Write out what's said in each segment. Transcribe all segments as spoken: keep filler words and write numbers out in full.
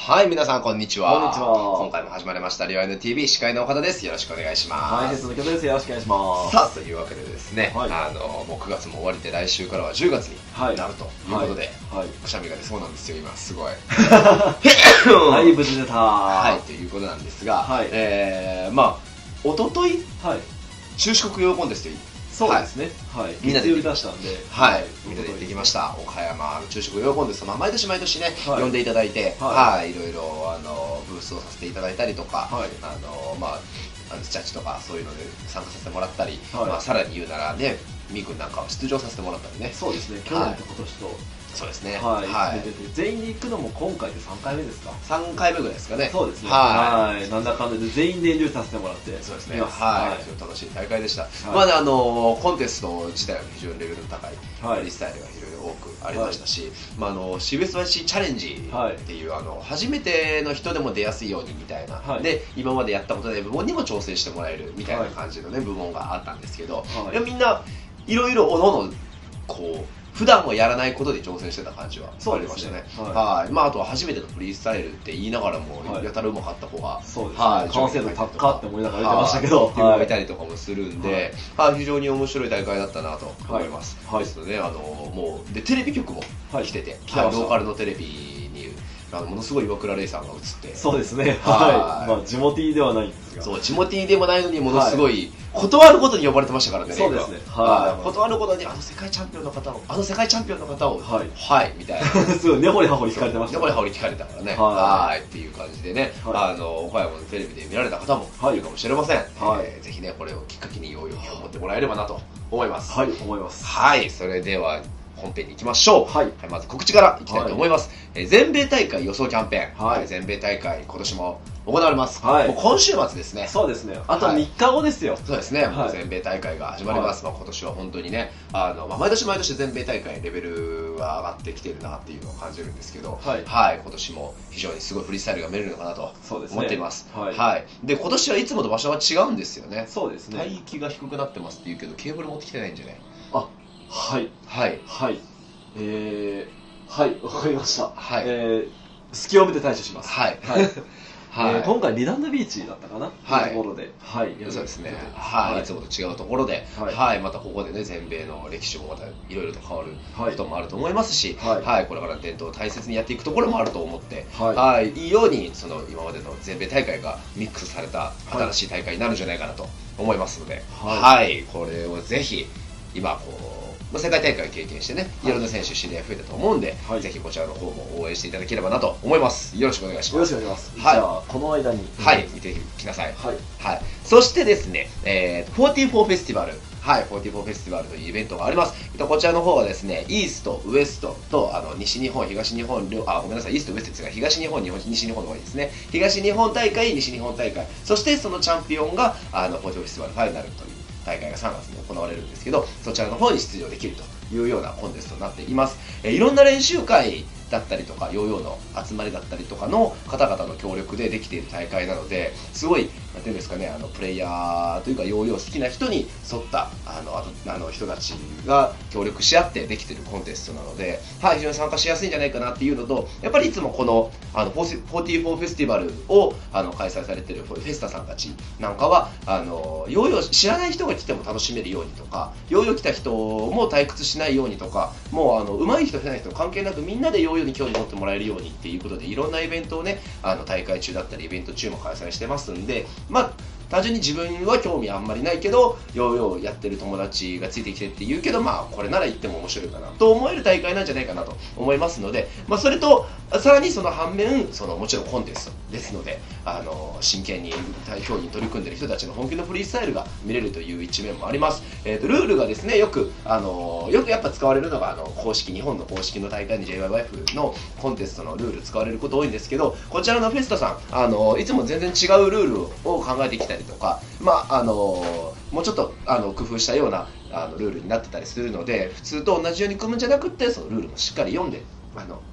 はい、皆さんこんにちは。 こんにちは。 今回も始まりましたリワイの ティーブイ 司会の岡田です。よろしくお願いします。 はい、説の曲です。よろしくお願いします。 さあ、というわけでですね、 はい、 あのもうくがつも終わりで来週からはじゅうがつになるということで、はいはい、くしゃみが出そうなんですよ今すごい。 はい、無事出た。 はい、ということなんですが、はい、えー、まあ一昨日、はい、中四国喜んですよ。 そうですね。はい。 みんなで出したんで、 はい。みんなで行ってきました。岡山の昼食喜んで、まあ毎年毎年ね呼んでいただいて、はい、いろいろあのブースをさせていただいたりとか、あのまあチャチとかそういうので参加させてもらったり、まあさらに言うならね、みーくんなんかは出場させてもらったりね。 そうですね。去年と今年と。 そうですね。 はい。全員で行くのも今回でさんかいめですか。 さんかいめぐらいですかね。 そうですね。はい。なんだかんだで全員でエンジョイさせてもらって。 そうですね。はい。楽しい大会でした。まだあのコンテスト自体は非常にレベルの高いフリースタイルが非常に多くありましたし、まああのシービーエスワイシーチャレンジっていうあの初めての人でも出やすいようにみたいなで今までやったことない部門にも挑戦してもらえるみたいな感じのね部門があったんですけど、みんないろいろおのおのこう。普段はやらないことで挑戦してた感じはありましたね。はい。まああとは初めてのフリースタイルって言いながらもやたらうまかった子が、 そうですね。完成度高って思いながら言ってましたけど、 っていう子がいたりとかもするんで、はい、非常に面白い大会だったなと思います。ですので、あのもうでテレビ局も来てて、ローカルのテレビにあのものすごい岩倉玲さんが映って、 そうですね。はい。まあジモティーではないんですが、 そうジモティーでもないのにものすごい断ることに呼ばれてましたからね。 そうですね。 はい。断ることにあの世界チャンピオンの方をあの世界チャンピオンの方をはいはいみたいな。 すごい根掘り葉掘り聞かれてました。 根掘り葉掘り聞かれたからね。はいっていう感じでね、あの岡山のテレビで見られた方もいるかもしれません。はい。ぜひねこれをきっかけにようようを持ってもらえればなと思います。 はい、思います。 はい。それでは本編に行きましょう。はい、まず告知からいきたいと思います。はい、えー、全米大会予想キャンペーン、はい、全米大会今年も行われます。はい、もう今週末ですね。 そうですね。あとみっかごですよ。はい、 そうですね。もう全米大会が始まります。はい、まあ今年は本当にね、あのまあ毎年毎年全米大会レベルが上がってきているなっていうのを感じるんですけど、はい、はい、今年も非常にすごいフリースタイルが見れるのかなと思っています。はい、はい。で今年はいつもと場所は違うんですよね。 そうですね。 帯域が低くなってますっていうけどケーブル持ってきてないんじゃない？ あ、はいはいはい。えー、はい、わかりました。はい。えー、隙を見て対処します。はい。はい。はい、えー、今回リランドビーチだったかな、はい、というところで、はい、 そうですね、はい、はい、いつもと違うところで、はい、はい、またここでね全米の歴史もまたいろいろと変わることもあると思いますし、はい、はい、これから伝統を大切にやっていくところもあると思って、はい、はい、いいようにその今までの全米大会がミックスされた新しい大会になるんじゃないかなと思いますので、はい、はい、これをぜひ今こう。世界大会を経験してね、いろんな選手知り合い増えたと思うんで、はい、ぜひこちらの方も応援していただければなと思います。よろしくお願いします。 よろしくお願いします。はい、じゃあこの間にはい見てきなさい。はい、はい、そしてですね、えー、フォーティーフォーフェスティバル、はい、フォーティーフォーフェスティバルというイベントがあります。こちらの方はですね、イースト、ウエストとあの西日本、東日本両あごめんなさい、イースト、ウエストですが東日本、日本西日本の方がいいですね。東日本大会、西日本大会、そしてそのチャンピオンがあのフォーティーフォーフェスティバルファイナルという大会がさんがつに行われるんですけど、そちらの方に出場できるというようなコンテストになっています。えー、いろんな練習会だったりとかヨーヨーの集まりだったりとかの方々の協力でできている大会なので、すごいなんていうんですかね、あのプレイヤーというかヨーヨー好きな人に沿ったあのあとあの人たちが協力し合ってできているコンテストなので、はい、非常に参加しやすいんじゃないかなっていうのと、やっぱりいつもこのあのフォーティーフォーフェスティバルをあの開催されているフェスタさんたちなんかはあのヨーヨー知らない人が来ても楽しめるようにとか、ヨーヨー来た人も退屈しないようにとか、もうあの上手い人下手い人関係なくみんなでヨーヨーに興味持ってもらえるようにっていうことでいろんなイベントをね、あの大会中だったりイベント中も開催してますんで、まあ単純に自分は興味あんまりないけどヨーヨーやってる友達がついてきてって言うけど、まあこれなら行っても面白いかなと思える大会なんじゃないかなと思いますので、まあ、それとさらにその反面そのもちろんコンテストですので、あの真剣に競技に取り組んでる人たちの本気のフリースタイルが見れるという一面もあります。えー、とルールがですねよくあのよくやっぱ使われるのがあの公式日本の公式の大会に ジェイワイワイエフ のコンテストのルール使われること多いんですけど、こちらのフェスタさんあのいつも全然違うルールを考えてきたりとか、まああのもうちょっとあの工夫したようなあのルールになってたりするので、普通と同じように組むんじゃなくってそのルールもしっかり読んであの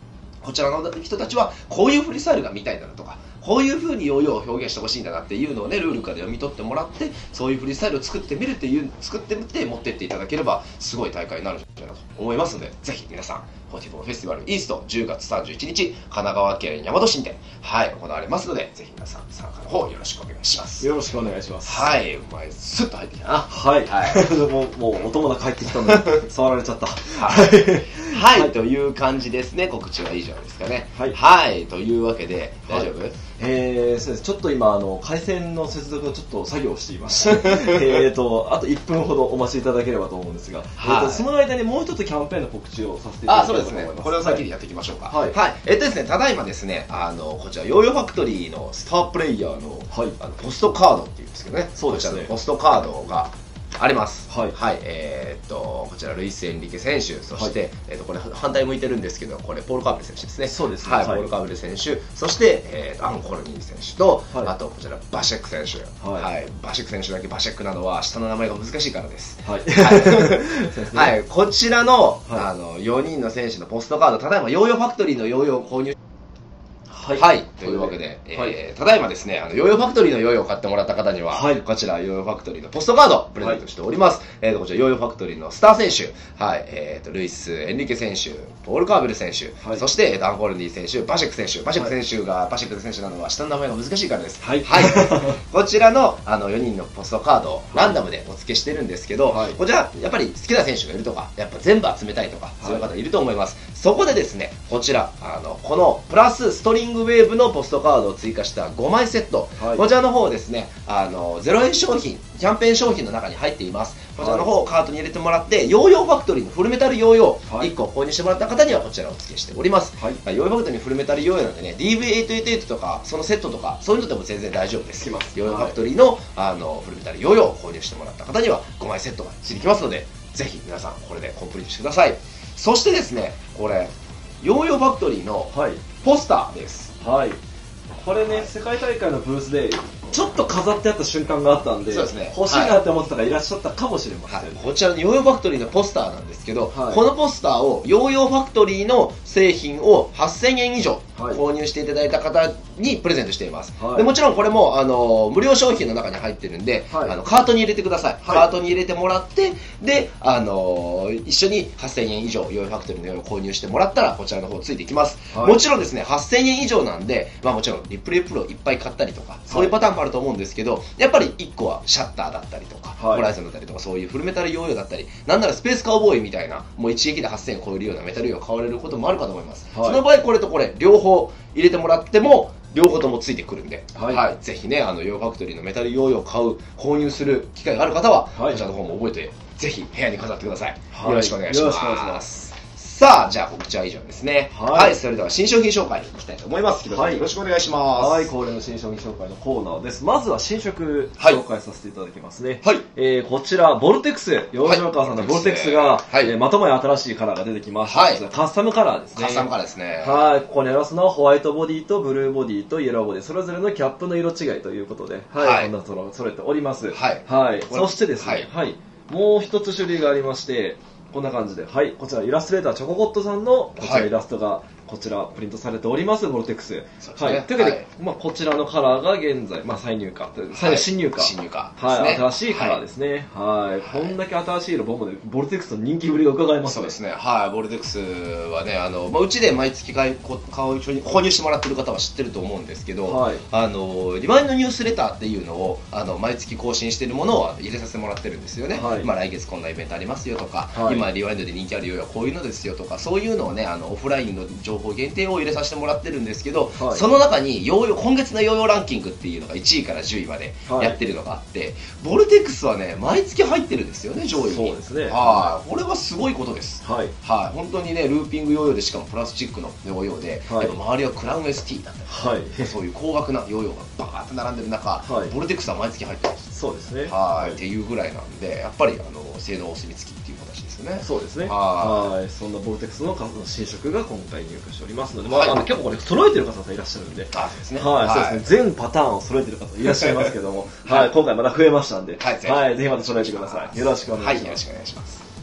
こちらの人たちはこういうフリースタイルが見たいんだなとか、こういう風にヨーヨーを表現してほしいんだなっていうのをね、ルールから読み取ってもらって、そういうフリースタイルを作ってみるっていう、作ってみて持ってっていただければ、すごい大会になるんじゃないかと思いますので、ぜひ皆さん、フォーティフォーフェスティバルイーストじゅうがつさんじゅういちにち、神奈川県大和市で、はい、行われますので、ぜひ皆さん参加の方よろしくお願いします。 よろしくお願いします。 はい、お前、スッと入ってきたな。 はい。はい、もう、もう、お友達帰ってきたので、触られちゃった。はい。 はい、はい、という感じですね。告知は以上ですかね。はい。はい、というわけで、大丈夫、はい、 えー、そうです。ちょっと今、あの、回線の接続をちょっと作業していまして、えっと、あといっぷんほどお待ちいただければと思うんですが、はい、えーと、その間にもう一つキャンペーンの告知をさせていただきたいと思います。あ、そうですね。 これを先にやっていきましょうか。はい。はい。えっとですね、ただいまですね、あの、こちら、ヨーヨーファクトリーのスタープレイヤーの、はい、あのポストカードっていうんですけどね、そうですね。こちらのポストカードが、あります。はい。はい。えー、っと、こちら、ルイス・エンリケ選手、そして、はい、えー、っと、これ、反対向いてるんですけど、これ、ポール・カーベル選手ですね。そうですね。はい。はい、ポール・カーベル選手、そして、えー、っと、アン・コルニー選手と、はい、あと、こちら、バシェック選手。はい。はい、バシェック選手だけバシェックなのは、下の名前が難しいからです。はい。はい。はい。こちらの、はい、あの、よにんの選手のポストカード、ただいま、ヨーヨーファクトリーのヨーヨーを購入はい、はい、というわけで、えーはい、ただいまですね、あのヨーヨーファクトリーのヨーヨーを買ってもらった方には、はい、こちらヨーヨーファクトリーのポストカードプレゼントしております。はい、えーと、こちらヨーヨーファクトリーのスター選手、はい、えーと、ルイス・エンリケ選手、ポール・カーベル選手、はい、そして、ダン・コルニー選手、バシェク選手、バシェク選手が、バシェク選手なのは下の名前が難しいからです。はい。はい、こちらの、あの、よにんのポストカードをランダムでお付けしてるんですけど、はい、こちら、やっぱり好きな選手がいるとか、やっぱ全部集めたいとか、そういう方いると思います。そこでですね、こちら、あの、この、プラスストリングウェーブのポストカードを追加したごまいセット、はい、こちらの方ですね、あのゼロえん商品、キャンペーン商品の中に入っています。こちらの方をカートに入れてもらって、ヨーヨーファクトリーのフルメタルヨーヨーいっこ購入してもらった方にはこちらをお付けしております。はい、ヨーヨーファクトリーのフルメタルヨーヨーなんでね、ディーブイエイトエイトエイト とか、そのセットとか、そういうのでも全然大丈夫です。ヨーヨーファクトリーの、あのフルメタルヨーヨーを購入してもらった方にはごまいセットがついてきますので、ぜひ皆さんこれでコンプリートしてください。そしてですね、これ、ヨーヨーファクトリーのポスターです。はい。 これね、世界大会のブースでちょっと飾ってあった瞬間があったんで、 そうですね、 欲しいなって思ってた方がいらっしゃったかもしれません、はい、 こちらのヨーヨーファクトリーのポスターなんですけど、はい、このポスターをヨーヨーファクトリーの製品をはっせんえん以上購入していただいた方にプレゼントしています、はい、でもちろんこれもあの無料商品の中に入ってるんで、はい、あのカートに入れてください、はい、カートに入れてもらってであの一緒にはっせんえん以上ヨーヨーファクトリーのヨーヨーを購入してもらったらこちらの方ついてきます、はい、もちろんですねはっせんえん以上なんで、まあ、もちろんリプレイプロいっぱい買ったりとかそういうパターンもあると思うんですけど、やっぱりいっこはシャッターだったりとか、はい、ホライゾンだったりとかそういうフルメタルヨーヨーだったりなんならスペースカウボーイみたいなもう一撃ではっせんえん超えるようなメタルヨーヨーを買われることもあるかと思います、はい、その場合これとこれ両方入れてもらっても両方ともついてくるんで、はいはい、ぜひねあのヨーヨーファクトリーのメタルヨーヨーを買う購入する機会がある方は、はい、こちらの方も覚えてぜひ部屋に飾ってください、はい、よろしくお願いします。さあ、じゃあ告知は以上ですね。はい、はい、それでは新商品紹介に行きたいと思います。はい、よろしくお願いします。 はい、恒例の新商品紹介のコーナーです。まずは新色紹介させていただきますね。はい。えー、こちら、ボルテックス、ヨージョーカーさんのボルテックスが、はい、えー、まともに新しいカラーが出てきました。はい。カスタムカラーですね。 カスタムカラーですね。 はい。ここにありますのはホワイトボディとブルーボディとイエローボディ、それぞれのキャップの色違いということで、はい。はい、こんなそろ揃えております。はい。はい。そしてですね、はい。はい、もう一つ種類がありまして、こんな感じで、はい、こちらイラストレーターチョココットさんのこちらイラストがこちらプリントされておりますボルテックス。はい。というわけで、はい、まあこちらのカラーが現在まあ再入荷、再新入荷、 新入荷、 はい、新しいカラーですね。はい。こんだけ新しい色ボムでボルテックスの人気ぶりが伺えますね。 そうですね。はい。ボルテックスはねあのまあうちで毎月買い買う購入してもらってる方は知ってると思うんですけど、はい、あのリマインドニュースレターっていうのをあの毎月更新しているものを入れさせてもらってるんですよね。はい、まあ来月こんなイベントありますよとか、はい、今リワインドで人気あるようはこういうのですよとかそういうのをねあのオフラインの情報限定を入れさせてもらってるんですけど、はい、その中にヨーヨー今月のヨーヨーランキングっていうのがいちいからじゅういまでやってるのがあって、はい、ボルテックスはね毎月入ってるんですよね上位に。そうですね。はい。これはすごいことです。はい。はい。本当にねルーピングヨーヨーでしかもプラスチックのヨーヨーで、はい、やっぱ周りはクラウン エスティー だったり、はい、そういう高額なヨーヨーがバーッと並んでる中、はい、ボルテックスは毎月入ってるんです。 そうですね。 はい。っていうぐらいなんでやっぱりあの性能お墨付きっていう形ですよね。 そうですね。はい。そんなボルテックスの新色が今回入荷しておりますので、まあ、あの結構これ揃えてる方がいらっしゃるんで、あ、そうですね。はい、そうですね。全パターンを揃えてる方いらっしゃいますけども、はい、今回また増えましたんで、はい、ぜひまた揃えてください。よろしくお願いします。はい、よろしくお願いします。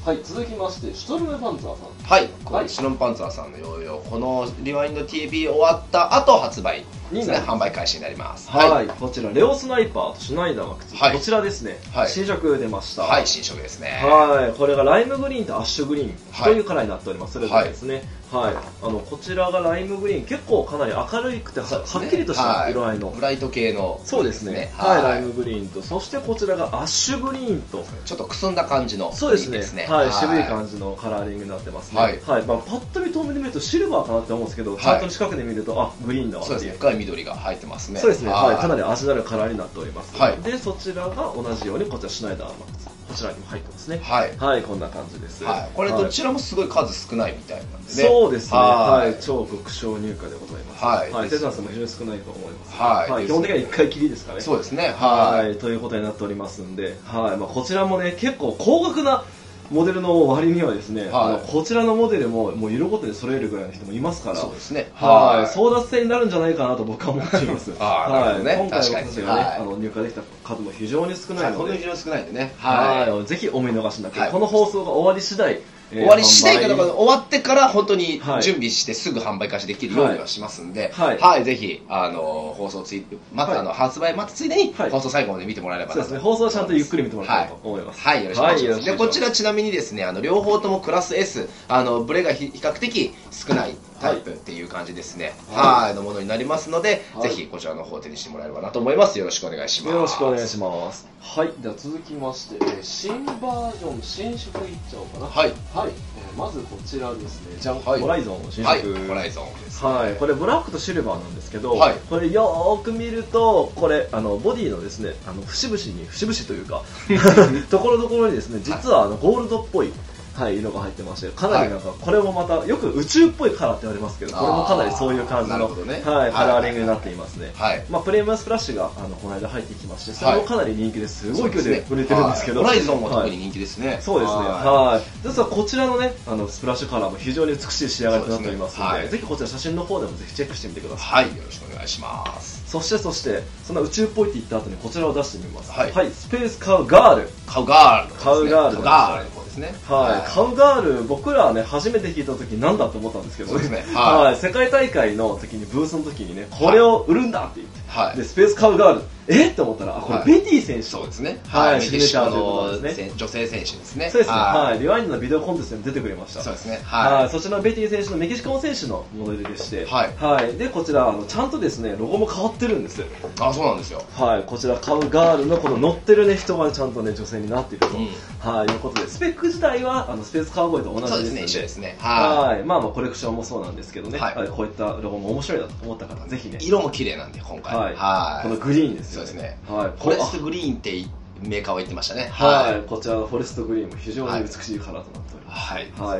はい、続きましてシュトルムパンツァーさん。 はい、これシュトルムパンツァーさんのヨーヨー、このリワインド ティービー 終わった後発売ですね、販売開始になります。 はい、こちらレオスナイパーとシュナイダーの靴、こちらですね、新色出ました。 はい、新色ですね。 はい、これがライムグリーンとアッシュグリーンというカラーになっております。それぞれですね。はい、あのこちらがライムグリーン、結構かなり明るくて は, はっきりとした色合いの、 ブライト系の、 そうですね、はい、ライムグリーンと、そしてこちらがアッシュグリーンと、 ちょっとくすんだ感じの、 そうですね、はい、渋い感じのカラーリングになってますね。はい、はい、まあ、パッと見遠目で見るとシルバーかなって思うんですけど、ちゃんと近くで見ると、あ、グリーンだわっていう、そうですね、 深い緑が入ってますね。 そうですね、はい、かなり味のあるカラーになっております。はい、でそちらが同じようにこちらシュナイダーの靴、こちらにも入ってますね。はい、はい、こんな感じです。はい、 これどちらもすごい数少ないみたいなんでね。そうですね、はい、超極小入荷でございます。はい、はい、手数も非常に少ないと思います。はい、基本的にはいっかいきりですかね。 そうですね。 はい、ということになっておりますんで、はい、まあこちらもね結構高額なモデルの割にはですね、はい、あのこちらのモデルももう色ごとで揃えるぐらいの人もいますから、 そうですね、 はい、争奪戦になるんじゃないかなと僕は思っています。 はい、ね、 今回私たちがね、あの入荷できた数も非常に少ないので、 非常に少ないんでね、 はい、ぜひお見逃しなく、この放送が終わり次第。 終わり次第かだから終わってから本当に準備してすぐ販売開始できるようにはしますんで、はい、はい、ぜひあの放送ついまたあの発売待つついでに放送最後まで見てもらえれば。 そうですね、放送はちゃんとゆっくり見てもらえればと思います。 はい、よろしくお願いします。でこちらちなみにですね、あの両方ともクラス エス、あのブレが比較的少ないタイプっていう感じですね。はい、のものになりますので、ぜひこちらの方を手にしてもらえればなと思います。よろしくお願いします。 よろしくお願いします。はい、では続きまして、新バージョン新色いっちゃおうかな。はい、はい、まずこちらですね、じゃん、ホライゾンの新色。はい、 ホライゾンです。 はい、これブラックとシルバーなんですけど、これよーく見ると、これあのボディのですね、あの節々に節々というかところどころにですね、実はあのゴールドっぽい。はい、色が入ってまして、かなりなんか、これもまたよく宇宙っぽいカラーって言われますけど、これもかなりそういう感じの、はい、カラーリングになっていますね。はい、まあプレミアムスプラッシュがあのこの間入ってきまして、それもかなり人気です。すごい勢いで売れてるんですけど、 ホライゾンも特に人気ですね。 そうですね。はい。実はこちらのね、あのスプラッシュカラーも非常に美しい仕上がりとなっておりますので、ぜひこちら写真の方でもぜひチェックしてみてください。 はい、よろしくお願いします。 そしてそしてそんな宇宙っぽいって言った後にこちらを出してみます。はい、スペースカウガール。 カウガール。 カウガール。 ガールですね。 はい、カウガール、僕らはね初めて聞いた時なんだと思ったんですけどね、はい、世界大会の時にブースの時にね、これを売るんだって言って、はい、でスペースカウガール、えって思ったら、これベティ選手、 そうですね、 はい、シグネチャーということですね、 女性選手ですね、 そうですね、はい、リワインドのビデオコンテストに出てくれました。そうですね、はい、そちらのベティ選手のメキシコの選手のモデルでして、はい、はい、でこちらあのちゃんとですねロゴも変わってるんです。 あ、そうなんですよ。 はい、こちらカウガールのこの乗ってるね人がちゃんとね女性になっていると、はい、いうことで、スペック自体はあのスペースカウボーイと同じですので、そうですね、一緒ですね。はい、まあまあコレクションもそうなんですけどね、はい、こういったロゴも面白いなと思った方ぜひね、 色も綺麗なんで今回、はい、 このグリーンですよね。 そうですね。はい、フォレストグリーンってメーカーは言ってましたね。 はい、こちらのフォレストグリーンも非常に美しいカラーとなっております。はい、はい、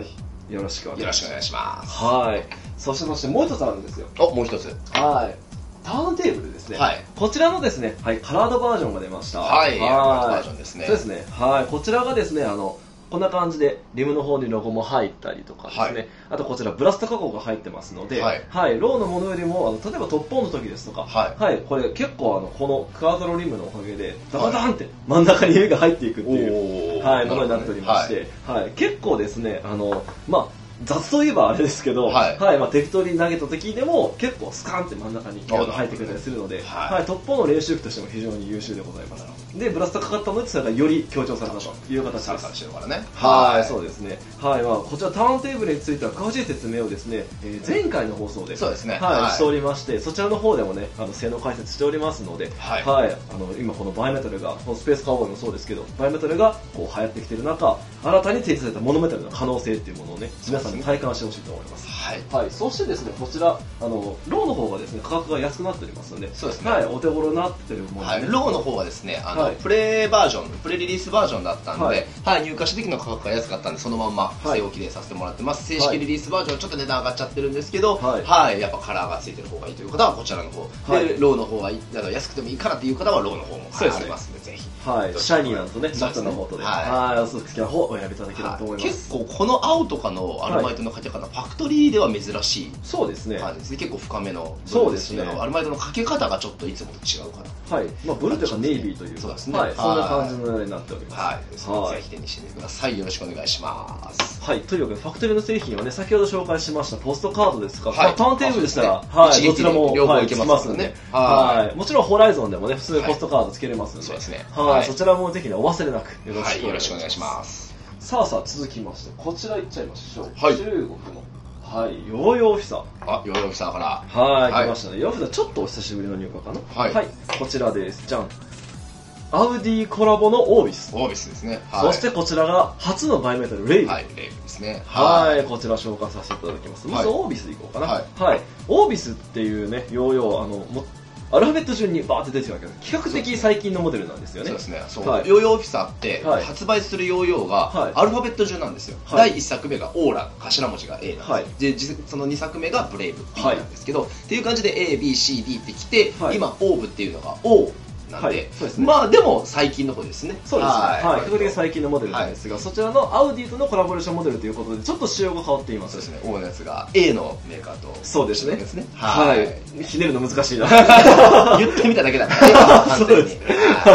よろしくお願いします。はい、そしてそしてもう一つあるんですよ。 お、もう一つ。 はい、ターンテーブルですね。はい、こちらのですね、はい、カラードバージョンが出ました。 はい、カラードバージョンですね。 そうですね。はい、こちらがですね、あのこんな感じでリムの方にロゴも入ったりとかですね、はい、あとこちらブラスト加工が入ってますので、はい、はい、ローのものよりもあの例えばトップオンの時ですとか、はい、はい、これ結構あのこのクアドロリムのおかげでダダダンって真ん中に指が入っていくっていう、はい、ものになっておりまして、はい、はい、結構ですね、あのまあ雑といえばあれですけど、はい、はい、まあ適当に投げた時でも結構スカンって真ん中に入ってくれたりするので、はい、はい、トップオンの練習機としても非常に優秀でございます。でブラストかかったのでそれがより強調されたという形です。はい、そうですね。はい、まあこちらターンテーブルについては詳しい説明をですね、えー、前回の放送で、そうですね、はい、はい、しておりまして、そちらの方でもねあの性能解説しておりますので、はい、はい、あの今このバイメタルがこのスペースカウボーイもそうですけど、バイメタルがこう流行ってきている中、新たに提示されたモノメタルの可能性っていうものをね皆さんに体感してほしいと思います。はい、はい、そしてですねこちらあのローの方がですね価格が安くなっておりますので、そうですね、はい、お手頃になってるもので、ね、はい、ローの方はですねあの、はい、プレバージョンプレリリースバージョンだったので、はい、はい、入荷した時の価格が安かったんでそのまんま据え置きでさせてもらってます。正式リリースバージョンちょっと値段上がっちゃってるんですけど、はい、はい、やっぱカラーがついてる方がいいという方はこちらの方、はい、でローの方は安くてもいいからっていう方はローの方もありますので、ぜひ、はい、シャイニーなんとねマットの方とで、はい、お好きな方をお選びいただければと思います。結構この青とかのアアルマイトのかけ方、はい、ファクトリーでは珍しいそうですね感じですね。結構深めのそうですね。 アルマイトのかけ方がちょっといつもと違うかな。はい。まあブルーというかネイビーというそうですね。 はい。そんな感じのようになっております。 はい。はい、ぜひ手にしてみてください。よろしくお願いします。 はい。というわけでファクトリーの製品はね、先ほど紹介しましたポストカードですとか、はい、ターンテーブルでしたら、ね、はい。どちらも両方いけますので、 ね。はい。もちろんホライゾンでもね、普通ポストカードつけれますので、 そうですね。 はい。そちらもぜひね、お忘れなくよろしくお願いします。 さあさあ続きましてこちらいっちゃいましょう。はい、中国のはいヨーヨーフィサあヨーヨーフィサからはい、はい、来ましたね。ヨーヨーフィサちょっとお久しぶりの入荷かな。はい、はい、こちらですじゃん。アウディコラボのオービスオービスですね、 はい、そしてこちらが初のバイメタルレイブはいレイブですねはい、はい、こちら紹介させていただきます。まずオービスでいこうかな。はい、はい、オービスっていうねヨーヨーあのもアルファベット順にバーって出てるわけです。比較的最近のモデルなんですよね。 そうですね。そう、はい、ヨーヨーオフィサーって発売するヨーヨーがアルファベット順なんですよ。はい、だいいっさくめがオーラ、頭文字が A なんですよ。はい、でそのにさくめがブレイブ B なんですけど、はい、っていう感じで A、B、C、D ってきて、はい、今オーブっていうのが O。なんで、はい、そうですね、まあでも最近の方ですね。 そうですね。はい。比較的最近のモデルなんですが、はい、そちらのアウディとのコラボレーションモデルということで、ちょっと仕様が変わっています。 そうですね。O のやつが A のメーカーと。 そうですね。 ですね。 はい。ひねるの難しいな。 言ってみただけだった。 そうです。はい。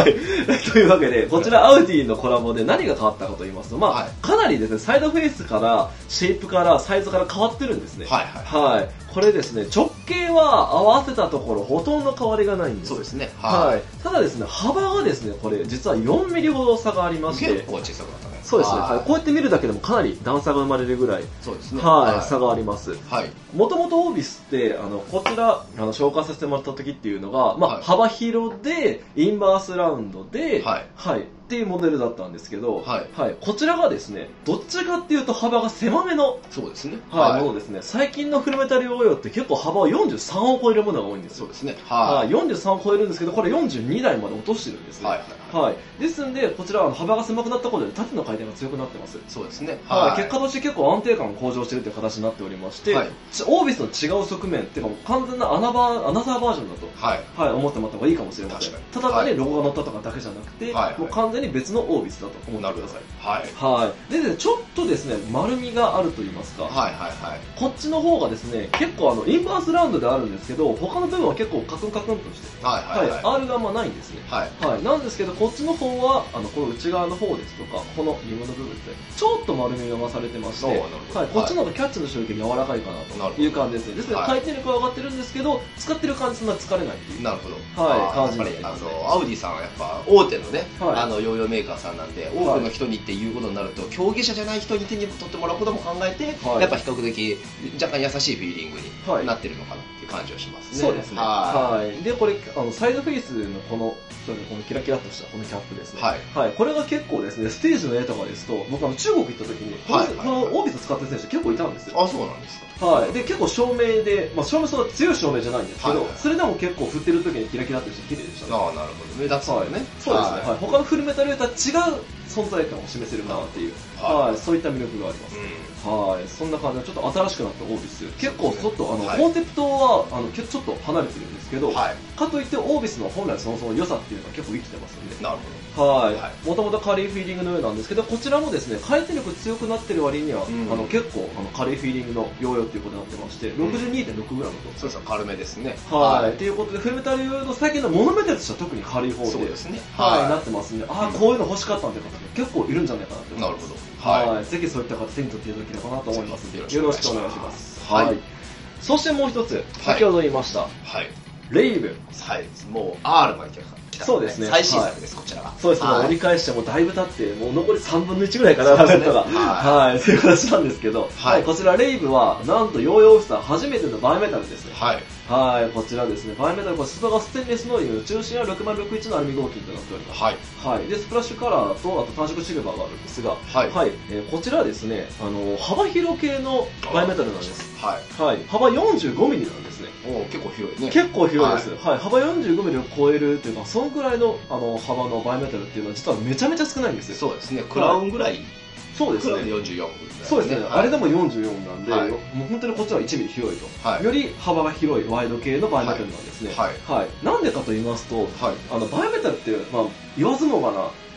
というわけで、こちらアウディのコラボで何が変わったかと言いますと、まあ、はい、かなりですね、サイドフェイスから、シェイプから、サイズから変わってるんですね。はいはい。はい。これですね、直径は合わせたところほとんど変わりがないんです。 そうですね。 はい。ただですね、幅がですね、これ実はよんミリほど差がありまして、 結構小さくなったね。 そうですね。はい。こうやって見るだけでもかなり段差が生まれるぐらい、 そうですね。 はい、差があります。はい。もともとオービスってあのこちらあの紹介させてもらった時っていうのが、まあ幅広でインバースラウンドで、はい。はい。っていうモデルだったんですけど、はいはい、こちらがですねどっちかっていうと幅が狭めのそうですね、 はいはい、ものですね。最近のフルメタルヨーヨーって結構幅はよんじゅうさんを超えるものが多いんですよ。 そうですね、 はい、よんじゅうさんを超えるんですけどこれよんじゅうにだいまで落としてるんですね。はいはいはい、ですんでこちらは幅が狭くなったことで縦の回転が強くなってます。 そうですね、 はいはい、結果として結構安定感が向上しているという形になっておりまして、はい、オービスの違う側面っていうか完全なアナバーアナザーバージョンだと、はいはい、思ってもらった方がいいかもしれません。ただ単にロゴが載ったとかだけじゃなくて、はい、もう完全に別のオービスだと思ってください。はい、はい、でですね、ちょっとですね丸みがあると言いますか、はいはいはい、こっちの方がですね結構あのインバースラウンドであるんですけど他の部分は結構カクンカクンとして、はいはいはいはい、アール があんまないんですね。はい、はい、なんですけどこっちの方はあのこの内側の方ですとかこのリムの部分ですねちょっと丸みが増されてまして、はい、こっちの方がキャッチの衝撃が柔らかいかなという感じですね。ですね、はい、回転力は上がってるんですけど使ってる感じそんな疲れないっていう、 なるほど、 はい、感じになりますね。 あのアウディさんはやっぱ大手のね、はい、あのヨーヨーメーカーさんなんで多くの人にっていうことになると競技者じゃない人に手に取ってもらうことも考えて、はい、やっぱ比較的若干優しいフィーリングになってるのかなっていう感じはしますね。 そうですね、はい、はい、でこれあのサイドフェイスのこのこのキラキラっとしたこのキャップですね、はいはい、これが結構ですねステージの絵とかですと僕あの中国行った時にこの、はいはい、このオービス使ってる選手結構いたんですよ。 あ、そうなんですか。 はい、で結構照明で、まあ、照明そんな強い照明じゃないんですけど、はいはい、それでも結構振ってる時にキラキラってして綺麗でしたね。 ああ、なるほど、目立つよね、はい、 そうですね、はい、他のフルメタルとは違う存在感を示せるなっていう、はいはい、そういった魅力があります、うん、はい、そんな感じでちょっと新しくなったオービス結構ちょっとあの、はい、コンセプトはあのちょっと離れてるんですけど、はい、かといってオービスの本来そもそも良さっていうのは結構生きてますんで。 なるほど。 はい、もともと軽いフィーリングのようなんですけどこちらもですね回転力強くなってる割には、うん、あの結構あの軽いフィーリングのヨーヨーっていうことになってまして、うん、ろくじゅうにてんろくグラム と、 そうですね、軽めですね。 はい、はい、ということでフルメタルヨーヨーの最近のモノメタルとしては特に軽い方で、そうですね、はい、はい、なってますんで、ああ、こういうの欲しかったんて方が結構いるんじゃないかなと思います。なるほど、はい、はい、ぜひそういった方手に取っていただければなと思いますのでよろしくお願いします。はい、はい、そしてもう一つ先ほど言いました、はい、レイブ、 はい、もう アール まで来ました。 そうですね、 最新作です、はい、こちらが。 そうですね、はい、折り返してもだいぶ経ってもう残りさんぶんのいちぐらいかな、ラベットが、はい、はい、そういう形なんですけど、はいはい、こちらレイブはなんとヨーヨーオフィサー初めてのバイメタルですね。はい、はい、こちらですね、バイメタル、これ外側ステンレスノーリング、中心はろくまるろくいちのアルミ合金となっております。はい、はい、でスプラッシュカラーとあと単色シルバーがあるんですが、はいはい、えー、こちらはですねあの幅広系のバイメタルなんです。はい、はい、幅 よんじゅうごミリ なんですね。 お結構広いね。 結構広いです、はいはい、幅 よんじゅうごミリ を超えるというかそのくらいのあの幅のバイメタルっていうのは実はめちゃめちゃ少ないんですよ。 そうですね、クラウンぐらい、はい、 そうですね、 よんじゅうよん、 そうですね、はい、あれでもよんじゅうよんなんで、はい、もう本当にこっちはいちミリ広いと、はい、より幅が広いワイド系のバイメタルなんですね。はいはい、なんでかと言いますと、はい、あのバイメタルって、まあ、言わずもがな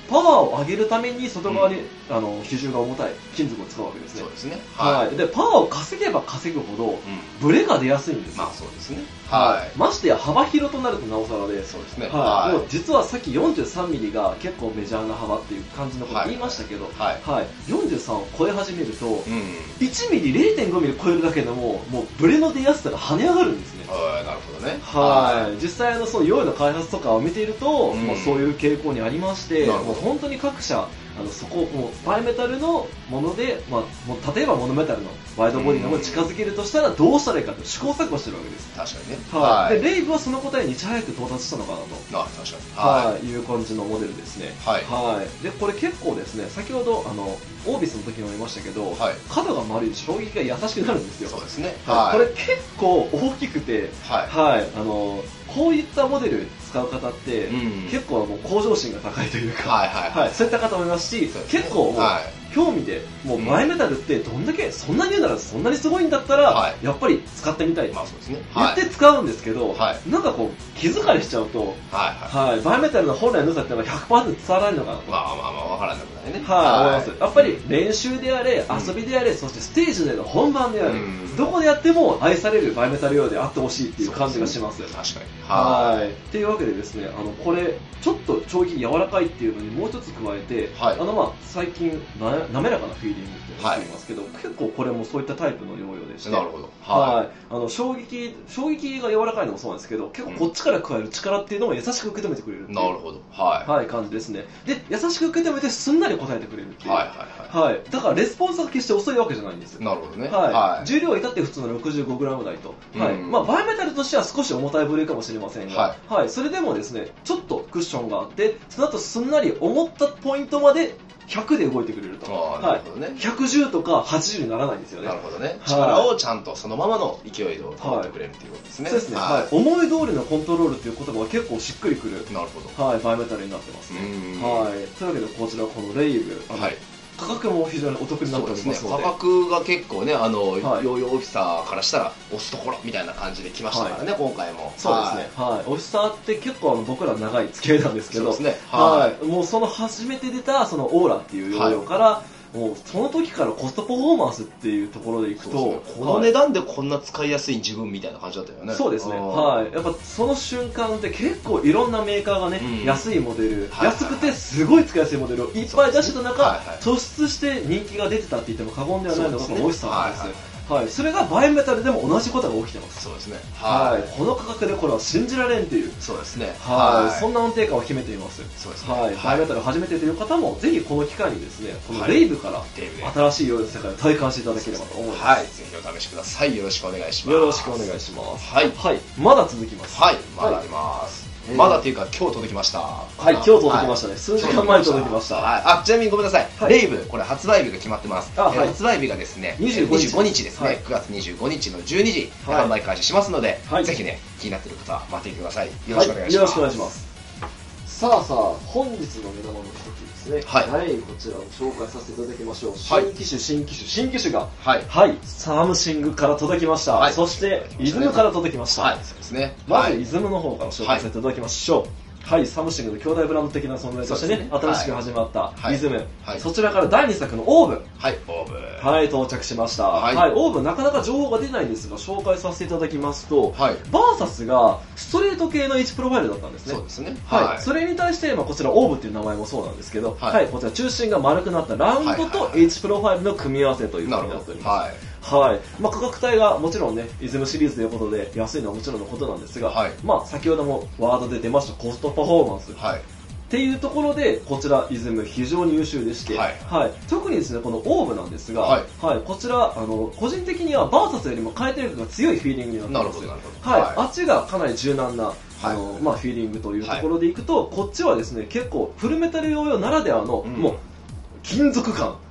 パワーを上げるために外側に、うん、あの比重が重たい金属を使うわけですね。 そうですね。 はい。はい、でパワーを稼げば稼ぐほど、うん、ブレが出やすいんですよ。 まあそうですね。 はい。ましてや幅広となるとなおさらで、 そうですね。 はい。はい、実はさっき よんじゅうさんミリ が結構メジャーな幅っていう感じのこと言いましたけど、はい。はい、よんじゅうさんを超え始めると、うん、いちミリ、れいてんごミリ 超えるだけでも、もうブレの出やすさが跳ね上がるんですね。 はい、なるほどね。 はい。実際のその用意の開発とかを見ていると、うん、もうそういう傾向にありまして、もう本当に各社、あのそこもうバイメタルのもので、まあ、もう例えばモノメタルのワイドボディのものに近づけるとしたらどうしたらいいかと試行錯誤してるわけです。 確かにね。 はい。はい、でレイブはその答えにいち早く到達したのかなと。 あ、確かに。 はい。いう感じのモデルですね。 はい。 はい。でこれ結構ですね、先ほどあのオービスの時も言いましたけど、はい、角が丸い衝撃が優しくなるんですよ。 そうですね。 はい。これ結構大きくて、はい。はい。あのこういったモデル使う方って、うん、結構もう向上心が高いというか、はいはいはい、そういった方もいますし、結構もう、はい、興味で、もうバイメタルってどんだけ、そんなに言うならそんなにすごいんだったら、はい、やっぱり使ってみたい、まあそうですね、言って使うんですけど、はい、なんかこう気疲れしちゃうと、はいはいはい、バイメタルの本来の良さっていうのが ひゃくパーセント 伝わらないのかなと。 まあまあまあ分からなくないね。 はい、思います。やっぱり練習であれ、遊びであれ、そしてステージでの本番であれ、どこでやっても愛されるバイメタル用であってほしいっていう感じがします。 確かに。 はい。っていうわけでですね、あのこれちょっと衝撃柔らかいっていうのにもう一つ加えて、はい、あのまあ最近な滑らかなフィーリングって言いますけど、はい、結構これもそういったタイプのヨーヨーでして、 なるほど。 はい。はい、あの衝撃衝撃が柔らかいのもそうなんですけど、結構こっちから加える力っていうのも優しく受け止めてくれるっていう、 なるほど。はい。 はい、感じですね。で優しく受け止めてすんなり答えてくれるっていう。はいはいはい。はい。だからレスポンスが決して遅いわけじゃないんですよ。 なるほどね。 はい。はい、重量は至って普通の ろくじゅうごグラム 台と、はい。まあバイメタルとしては少し重たい部類かもしれませんが、はい。はい、それでもですね、ちょっとクッションがあって、その後すんなり思ったポイントまでひゃくで動いてくれると。 ああ、なるほどね。 ひゃくじゅうとかはちじゅうにならないんですよね。 なるほどね。力をちゃんとそのままの勢いで保ってくれるっていうことですね。 そうですね。はい。思い通りのコントロールっていう言葉が結構しっくりくる。 なるほど。 はい、バイメタルになってますね。はい。というわけでこちらこのレイブ、はい。価格も非常にお得になっておりますので、 価格が結構ね、あの、はい、ヨーヨーオフィサーからしたら押すところみたいな感じで来ましたからね、はい、今回も。 そうですね。はい。オフィサーって結構あの僕ら長い付き合いなんですけど、そうですね。はい。もうその初めて出たそのオーラっていうヨーヨーから、はい、もうその時からコストパフォーマンスっていうところでいくと、ね、 この値段でこんな使いやすい自分みたいな感じだったよね。 そうですね。はい。やっぱその瞬間って結構いろんなメーカーがね、うん、安いモデル、はい、安くてすごい使いやすいモデルをいっぱい出してた中、はいはい、突出して人気が出てたって言っても過言ではないのがこのオフィサーなんですよ。はい、それがバイメタルでも同じことが起きてます。 そうですね。 はい、この価格でこれは信じられんっていう。 そうですね。 はい、そんな安定感を秘めています。 そうですね。 はい、バイメタル初めてという方もぜひこの機会にですね、このレイブから新しいヨーヨーの世界を体感していただければと思います。 はい、ぜひお試しください。よろしくお願いします。 よろしくお願いします。はい、はい、まだ続きます。 はい、まだあります。まだっていうか今日届きました。 はい、今日届きましたね。数時間前に届きました。 はい。あ、ちなみにごめんなさい。レイブ、これ発売日が決まってます。発売日がですね、にじゅうごにちですね。くがつにじゅうごにちのじゅうにじ販売開始しますので、ぜひね、気になっている方は待っていてください。よろしくお願いします。 よろしくお願いします。さあさあ、本日の目玉の一つですね。はい。こちらを紹介させていただきましょう。新機種、新機種、新機種が、はい。はい。サムシングから届きました。そして、イズムから届きました。 はい、そうですね。 まず、イズムの方から紹介させていただきましょう。はい、サムシングの兄弟ブランド的な存在としてね、新しく始まったイズム、そちらからだいにさくのオーブ、 はい、オーブ、 はい、到着しました。はい、オーブなかなか情報が出ないんですが紹介させていただきますと、バーサスがストレート系の H プロファイルだったんですね。 そうですね。 はい、それに対してまあこちらオーブっていう名前もそうなんですけど、はい、こちら中心が丸くなったラウンドと H プロファイルの組み合わせということになっております。はい。まあ、価格帯がもちろんね、イズムシリーズということで安いのはもちろんのことなんですが、はい、まあ、先ほどもワードで出ましたコストパフォーマンス。はい。っていうところで、こちら、イズム非常に優秀でして、はい。はい、特にですね、このオーブなんですが、はい。はい、こちら、あの、個人的にはバーサスよりも回転力が強いフィーリングになってます。なるほど、なるほど。はい。はい、あっちがかなり柔軟な、あの、はい、まあ、フィーリングというところでいくと、はい、こっちはですね、結構フルメタルヨーヨーならではの、うん、もう、金属感。 あ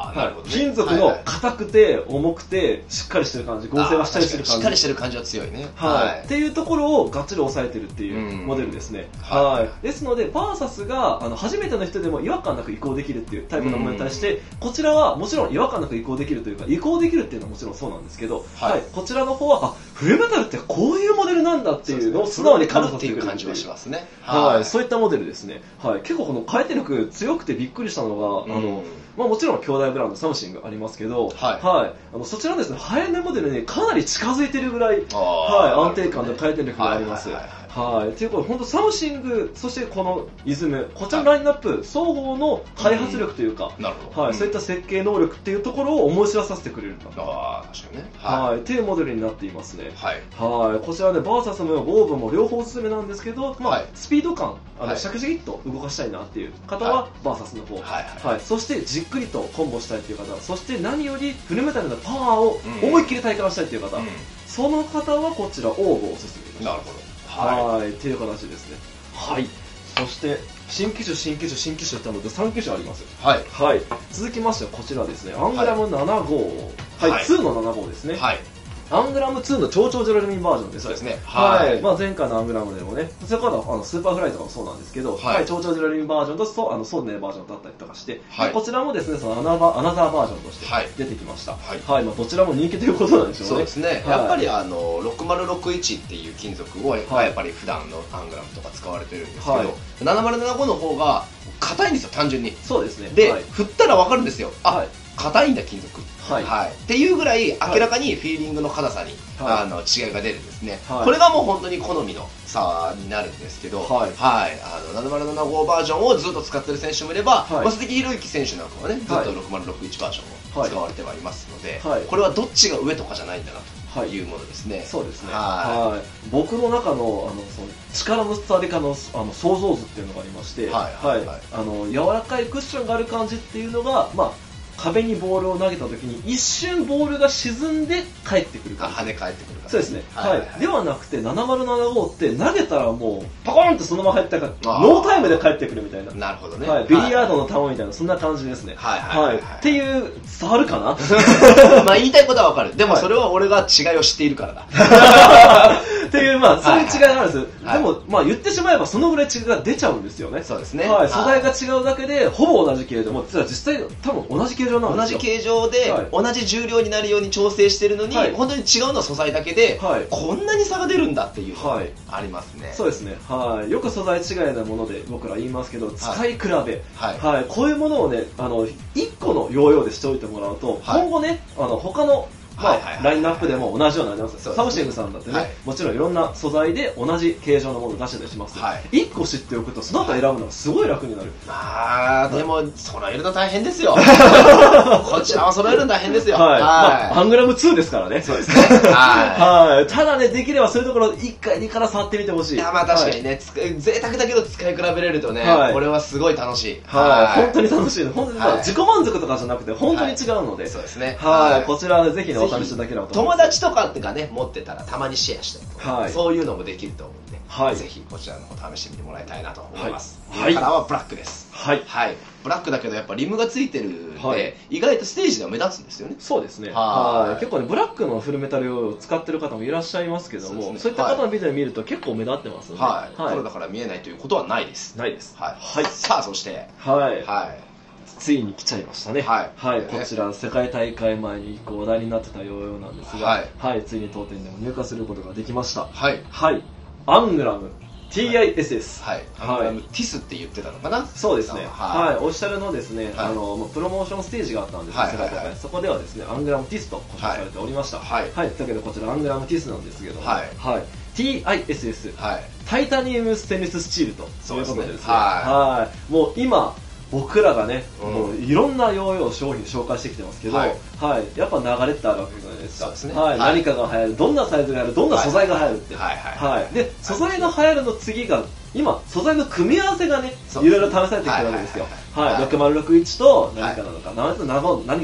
あなるほどね、 金属の硬くて重くてしっかりしてる感じ、合成がしっかりしてる感じ、 しっかりしてる感じは強いね、 はいはい、っていうところをがっちり抑えてるっていうモデルですね、はいはい、ですのでバーサスがあの初めての人でも違和感なく移行できるっていうタイプのものに対して、こちらはもちろん違和感なく移行できるというか、移行できるっていうのはもちろんそうなんですけど、はいはい、こちらの方はあフルメタルってこういうモデルなんだっていうのを素直に感じさせてくれる感じはしますね、 はいはい、そういったモデルですね、はい、結構この回転力強くてびっくりしたのが、うん、あのまあ、もちろん兄弟ブランドサムシングありますけど、はいはい、あのそちらのですねハイエンドモデルにかなり近づいているぐらい、はい、安定感と回転力があります。はい、ということで本当サムシング、そしてこのイズム、こちらのラインナップ、はい、双方の開発力というか、うん、なるほど、はい、うん、そういった設計能力っていうところを思い知らさせてくれるかな、 あ確かにね、 はい、っていうモデルになっていますね。はい、はい、こちらでバーサスもボーブも両方おすすめなんですけど、まあ、はい、スピード感、あの、はい、シャキシャキっと動かしたいなっていう方は、はい、バーサスの方、はいはいはい、そしてじっくりとコンボしたいという方、そして何よりフルメタルのパワーを思いっきり体感したいという方、うん、その方はこちらオーブをおすすめです。 なるほど、 はい、っていう形ですね。はい。そして新機種新機種新機種といったのでさん機種あります。はい。はい。続きましてはこちらですね。アングラムなな号、はい、はい、ツーのなな号ですね。はい。アングラムツーの超超ジェラルミンバージョンです。 そうですね。 はい。はい、まあ前回のアングラムでもね、それからあのスーパーフライとかもそうなんですけど、はい、はい、超超ジェラルミンバージョンとそうあのソーネーバージョンだったりとかして、はい、こちらもですねそのアナバアナザーバージョンとして出てきました。はい。はい、まあどちらも人気ということなんでしょうね。 そうですね。はい、やっぱりあのろくまるろくいちっていう金属を、はい、やっぱり普段のアングラムとか使われてるんですけど、はい、ななまるななごの方が硬いんですよ単純に。 そうですね。 で、 はい、 振ったらわかるんですよ。あ、はい、硬いんだ金属。はいはい、っていうぐらい明らかにフィーリングの硬さに、はい、あの違いが出るんですね、はい、これがもう本当に好みの差になるんですけど、はいはい、あのななまるなな号バージョンをずっと使ってる選手もいれば、はい、まあ、鈴木宏之選手なんかはねずっとろくまるろくいちバージョンを使われてはいますので、はい、これはどっちが上とかじゃないんだなというものですね。はい、 そうですね、はいはい、僕の中の、あのその力の伝わり方のあの想像図っていうのがありまして、はいはいはい、あの柔らかいクッションがある感じっていうのが、まあ壁にボールを投げた時に一瞬ボールが沈んで帰ってくる感じ。 跳ね返ってくる感じ。 そうですね、はいはいはい、ではなくてななまるなな号って投げたらもうパコーンってそのまま入ったからノータイムで帰ってくるみたいな。 なるほどね、 はい、ビリヤードの球みたいなそんな感じですね。はいはいはい、はい、っていう伝わるかなまあ言いたいことはわかる。でもそれは俺が違いを知っているからだっていうまあそういう違いがあるんです、はいはい、でもまあ言ってしまえばそのぐらい違いが出ちゃうんですよね。 そうですね、 はい、素材が違うだけでほぼ同じ形状、も実際多分同じ形状なんですよ。 同じ形状で、はい、同じ重量になるように調整してるのに、はい、本当に違うのは素材だけで、はい、こんなに差が出るんだっていうのがありますね。 そうですね、はい、よく素材違いなもので僕ら言いますけど、使い比べ、はいはい、こういうものをねあのいっこのヨーヨーでしておいてもらうと、はい、今後ねあの他のまあ、ラインナップでも同じようになります。サムシングさんだってね、はい、もちろんいろんな素材で同じ形状のものを出してたりします、はい、いっこ知っておくとその後選ぶのがすごい楽になる。 あー、でも揃えるの大変ですよこちらは揃えるの大変ですよ。 はい、まあ、アングラムツーですからね。 そうですねはい、 はい、ただねできればそういうところいっかいにから触ってみてほしい。 いやまあ確かにね、はい、贅沢だけど使い比べれるとね、はい、これはすごい楽しい。 はい、はい、本当に楽しい。本当に、はい、自己満足とかじゃなくて本当に違うので、はい、 そうですね。 はい、はい、こちらはぜひねお試しいただければと思います。 友達とかってかね持ってたらたまにシェアしたりとか、はい、そういうのもできると思うんで、はい、ぜひこちらの方試してみてもらいたいなと思います。はい、カラーはブラックです。はい、はい、ブラックだけどやっぱリムがついてるんで、はい、意外とステージでは目立つんですよね。 そうですね。はい、結構ねブラックのフルメタルを使ってる方もいらっしゃいますけども、そう、ね、そういった方のビデオを見ると結構目立ってますので、 はい、はい、黒だから見えないということはないです。 ないです。 はい。はい、さあそしてはい、はい、ついに来ちゃいましたね。はい、はい、こちら世界大会前にいっこ話題になってたヨーヨーなんですが、はい、はい、ついに当店でも入荷することができました。はい、はい、アングラム ティーアイエスエス、 はい、アングラムティスって言ってたのかな。 そうですね。はい、オフィシャルのですね、あのプロモーションステージがあったんですよ、世界大会。そこではですね、アングラムティスと告知されておりました。はい、はい、だけどこちらアングラムティスなんですけど、はい、はい、ティーアイエスエス、はい、タイタニウムステンレススチールということでですね、はい、もう今僕らがね、うん、もういろんなヨーヨー商品紹介してきてますけど、はい、はい、やっぱ流れってあるわけじゃないですか。そうですね。はい、はい、何かが流行る、どんなサイズが流行る、どんな素材が流行るって。はいはいはい。はい、で、素材が流行るの次が、今、素材の組み合わせがね、いろいろ試されてきてるわけですよ。はい、ろくまるろくいちと何かなのか、はい、何かなのか、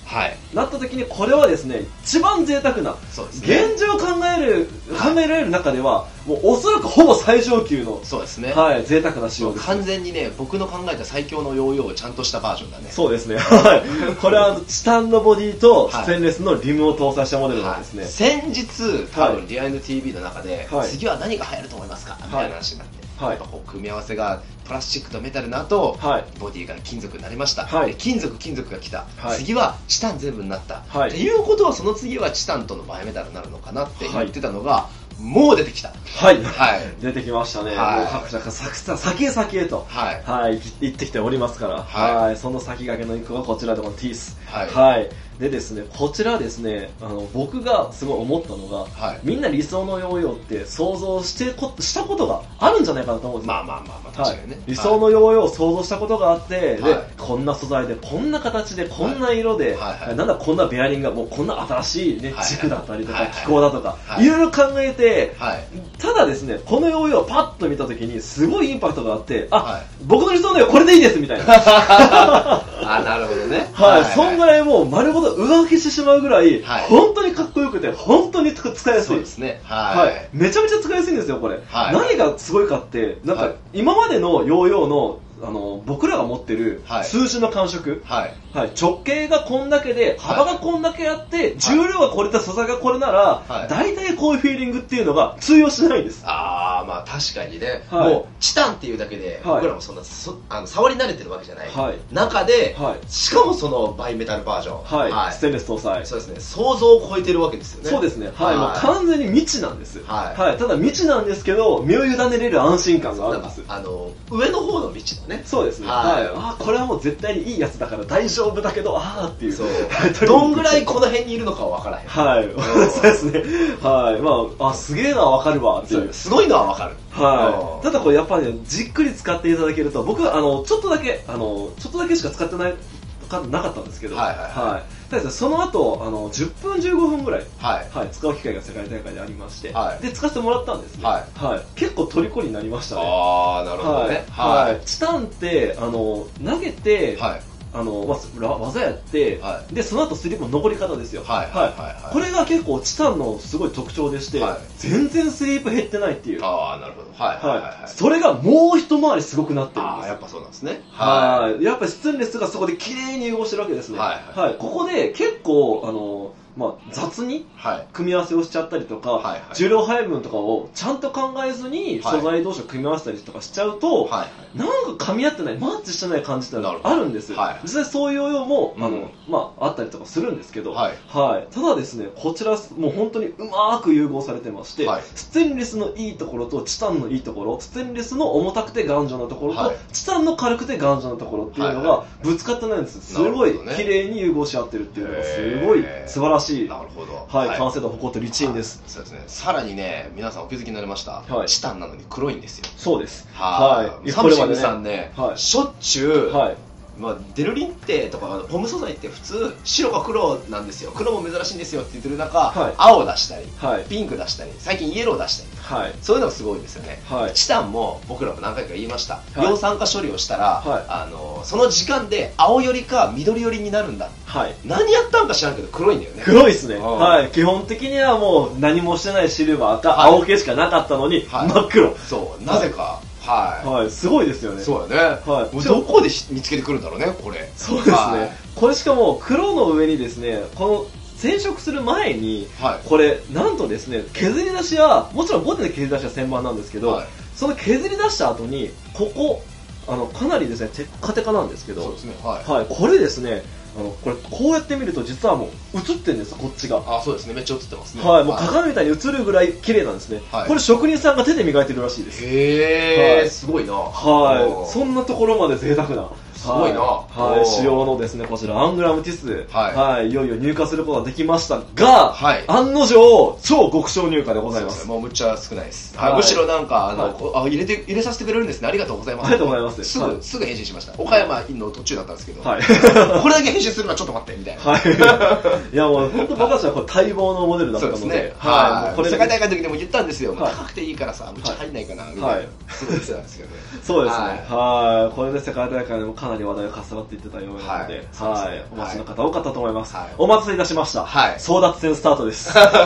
はい、なった時にこれはですね一番贅沢な、そうですね、現状考える、考えられる中ではもうおそらくほぼ最上級の、 そうですね、 はい、贅沢な仕様です、ね、 完全にね僕の考えた最強のヨーヨーをちゃんとしたバージョンだね。 そうですね、はい、これはチタンのボディとステンレスのリムを搭載したモデルなんですね、はい、 先日多分リアル ティーブイ の中で、はい、次は何が流行ると思いますかみたいな話になって、はい、やっぱこう組み合わせがプラスチックとメタルの後、はい、ボディが金属になりました、はい、で金属金属が来た、はい、次はチタン全部になった、はい、っていうことはその次はチタンとのバイメタルになるのかなって言ってたのが、はい、もう出てきた。 はい。はい。出てきましたね。はい。もう各社が先へ先へと、はい。はい。行ってきておりますから。はい。はい、その先駆けの一個がこちらでこのティース。はい。はい。でですね、こちらですね、あの、僕がすごい思ったのが、はい、みんな理想のヨーヨーって想像してこ、したことがあるんじゃないかなと思うんですよ。まあまあまあまあ、確かにね。はい、理想のヨーヨーを想像したことがあって、はい、で、こんな素材で、こんな形で、こんな色で、はいはい、なんだこんなベアリングが、もうこんな新しいね、はい、軸だったりとか、はいはい、気候だとか、はい、いろいろ考えて、はい、ただですね、このヨーヨーをパッと見たときに、すごいインパクトがあって、あ、はい、僕の理想のヨーヨーこれでいいですみたいな。 あ、なるほどね。 はい、はい、そんぐらいもう丸ごと上書きしてしまうぐらい、はい、本当にかっこよくて、本当に使いやすい。そうですね。はい。はい、めちゃめちゃ使いやすいんですよ、これ。はい、何がすごいかって、なんか、今までのヨーヨーの、あの僕らが持ってる数字の感触、はいはい、直径がこんだけで幅がこんだけあって、はい、重量がこれと素材がこれなら、はい、大体こういうフィーリングっていうのが通用しないんです。 ああ、まあ確かにね、はい、もうチタンっていうだけで、はい、僕らもそんなそあの触り慣れてるわけじゃない、はい、中で、はい、しかもそのバイメタルバージョン、 はいはい、ステンレス搭載、 そうですね、想像を超えてるわけですよね。 そうですね、はい、はい、もう完全に未知なんです、はいはい、ただ未知なんですけど身を委ねれる安心感があるんです。 あの上の方の未知だね。 そうですね、はい、あ、これはもう絶対にいいやつだから大丈夫だけど、ああっていう、そうどんぐらいこの辺にいるのかは分からへん。 はい、そうですね、はい、まあ、あ、すげえのは分かるわっていう、 すごいのは分かる。 はい、ただこれやっぱりね、じっくり使っていただけると、僕はあのちょっとだけあのちょっとだけしか使ってないなかったんですけど、はいはいはいはい、ただですね、その後あのじゅっぷんじゅうごふんぐらい、はいはい、使う機会が世界大会でありまして、はい、で使わせてもらったんですね、はいはい、結構虜になりましたね。ああ、なるほどね、はいはい、チタンってあの投げて、はい、あの技やって、はい、でその後スリープの残り方ですよ、はいはいはいはい、これが結構チタンのすごい特徴でして、はい、全然スリープ減ってないっていう。ああ、なるほど、はいはいはいはい、それがもう一回りすごくなってるんです。あ、 やっぱそうなんですね。 はい、やっぱりステンレスがそこで綺麗に融合してるわけですね。はいはいはい、ここで結構あのまあ、雑に組み合わせをしちゃったりとか、はい、重量配分とかをちゃんと考えずに素材同士を組み合わせたりとかしちゃうと、はい、なんか噛み合ってない、マッチしてない感じってのがあるんです、はい、実際そういう用も、うん、あのまあ、あったりとかするんですけど、はいはい、ただですね、こちらもう本当にうまく融合されてまして、はい、ステンレスのいいところとチタンのいいところ、ステンレスの重たくて頑丈なところと、はい、チタンの軽くて頑丈なところっていうのがぶつかってないんです。すごい綺麗に融合し合ってるっていうのがすごい素晴らしい、なるほど、はい、完成度を誇ってるリチンです。 そうですね。さらにね、皆さんお気づきになりました。はい、チタンなのに黒いんですよ。 そうです。 はい。サムシングさんね、はい、しょっちゅう、はい、まあ、デルリンテとかポム素材って普通白か黒なんですよ、黒も珍しいんですよって言ってる中、はい、青出したり、はい、ピンク出したり、最近イエロー出したり、はい、そういうのがすごいですよね、はい、チタンも僕らも何回か言いました、はい、量産化処理をしたら、はい、あのその時間で青寄りか緑寄りになるんだ、はい、何やったんか知らんけど黒いんだよね。 黒いですね、はい、基本的にはもう何もしてないシルバーか青系しかなかったのに、はい、真っ黒、 そうなぜか、はい、 はい、すごいですよね。 そうだね、はい、どこで見つけてくるんだろうね、これ。 そうですね、はい、これしかも黒の上にですね、この染色する前に、はい、これなんとですね、削り出しはもちろんボテで削り出しは旋盤なんですけど、はい、その削り出した後にここあのかなりですねテッカテカなんですけど、そうですね、はい、はい、これですね、あのこれこうやって見ると実はもう映ってるんです、こっちが。 あ、そうですね、めっちゃ映ってますね。 はい、もう鏡みたいに映るぐらい綺麗なんですね、はい、これ職人さんが手で磨いてるらしいです。 へえ、はい、すごいな。 はい、そんなところまで贅沢な、 すごいな、 はい、仕様のですね、こちらアングラムティス、はい、はい、いよいよ入荷することができましたが、はい、案の定超極小入荷でございます。 もうむっちゃ少ないです、はい、むしろなんかあの、はい、あ入れて入れさせてくれるんですね、ありがとうございます。 ありがとうございます。 すぐ、はい、すぐ返信しました。岡山の途中だったんですけど、はい、これだけ返信するのはちょっと待ってみたいな。はい、 いやもう本当僕たちはこれ待望のモデルだったので、そうですね、 はい、これ世界大会の時でも言ったんですよ、はい、高くていいからさ、うち入んないかなみたいな、すごい言ってたんですけどね。 そうですね、はい、これで世界大会でも完かなり話題がかさばっていってたようなので、はい、お待ちの方多かったと思います。お待たせいたしました。はい。争奪戦スタートです。はい、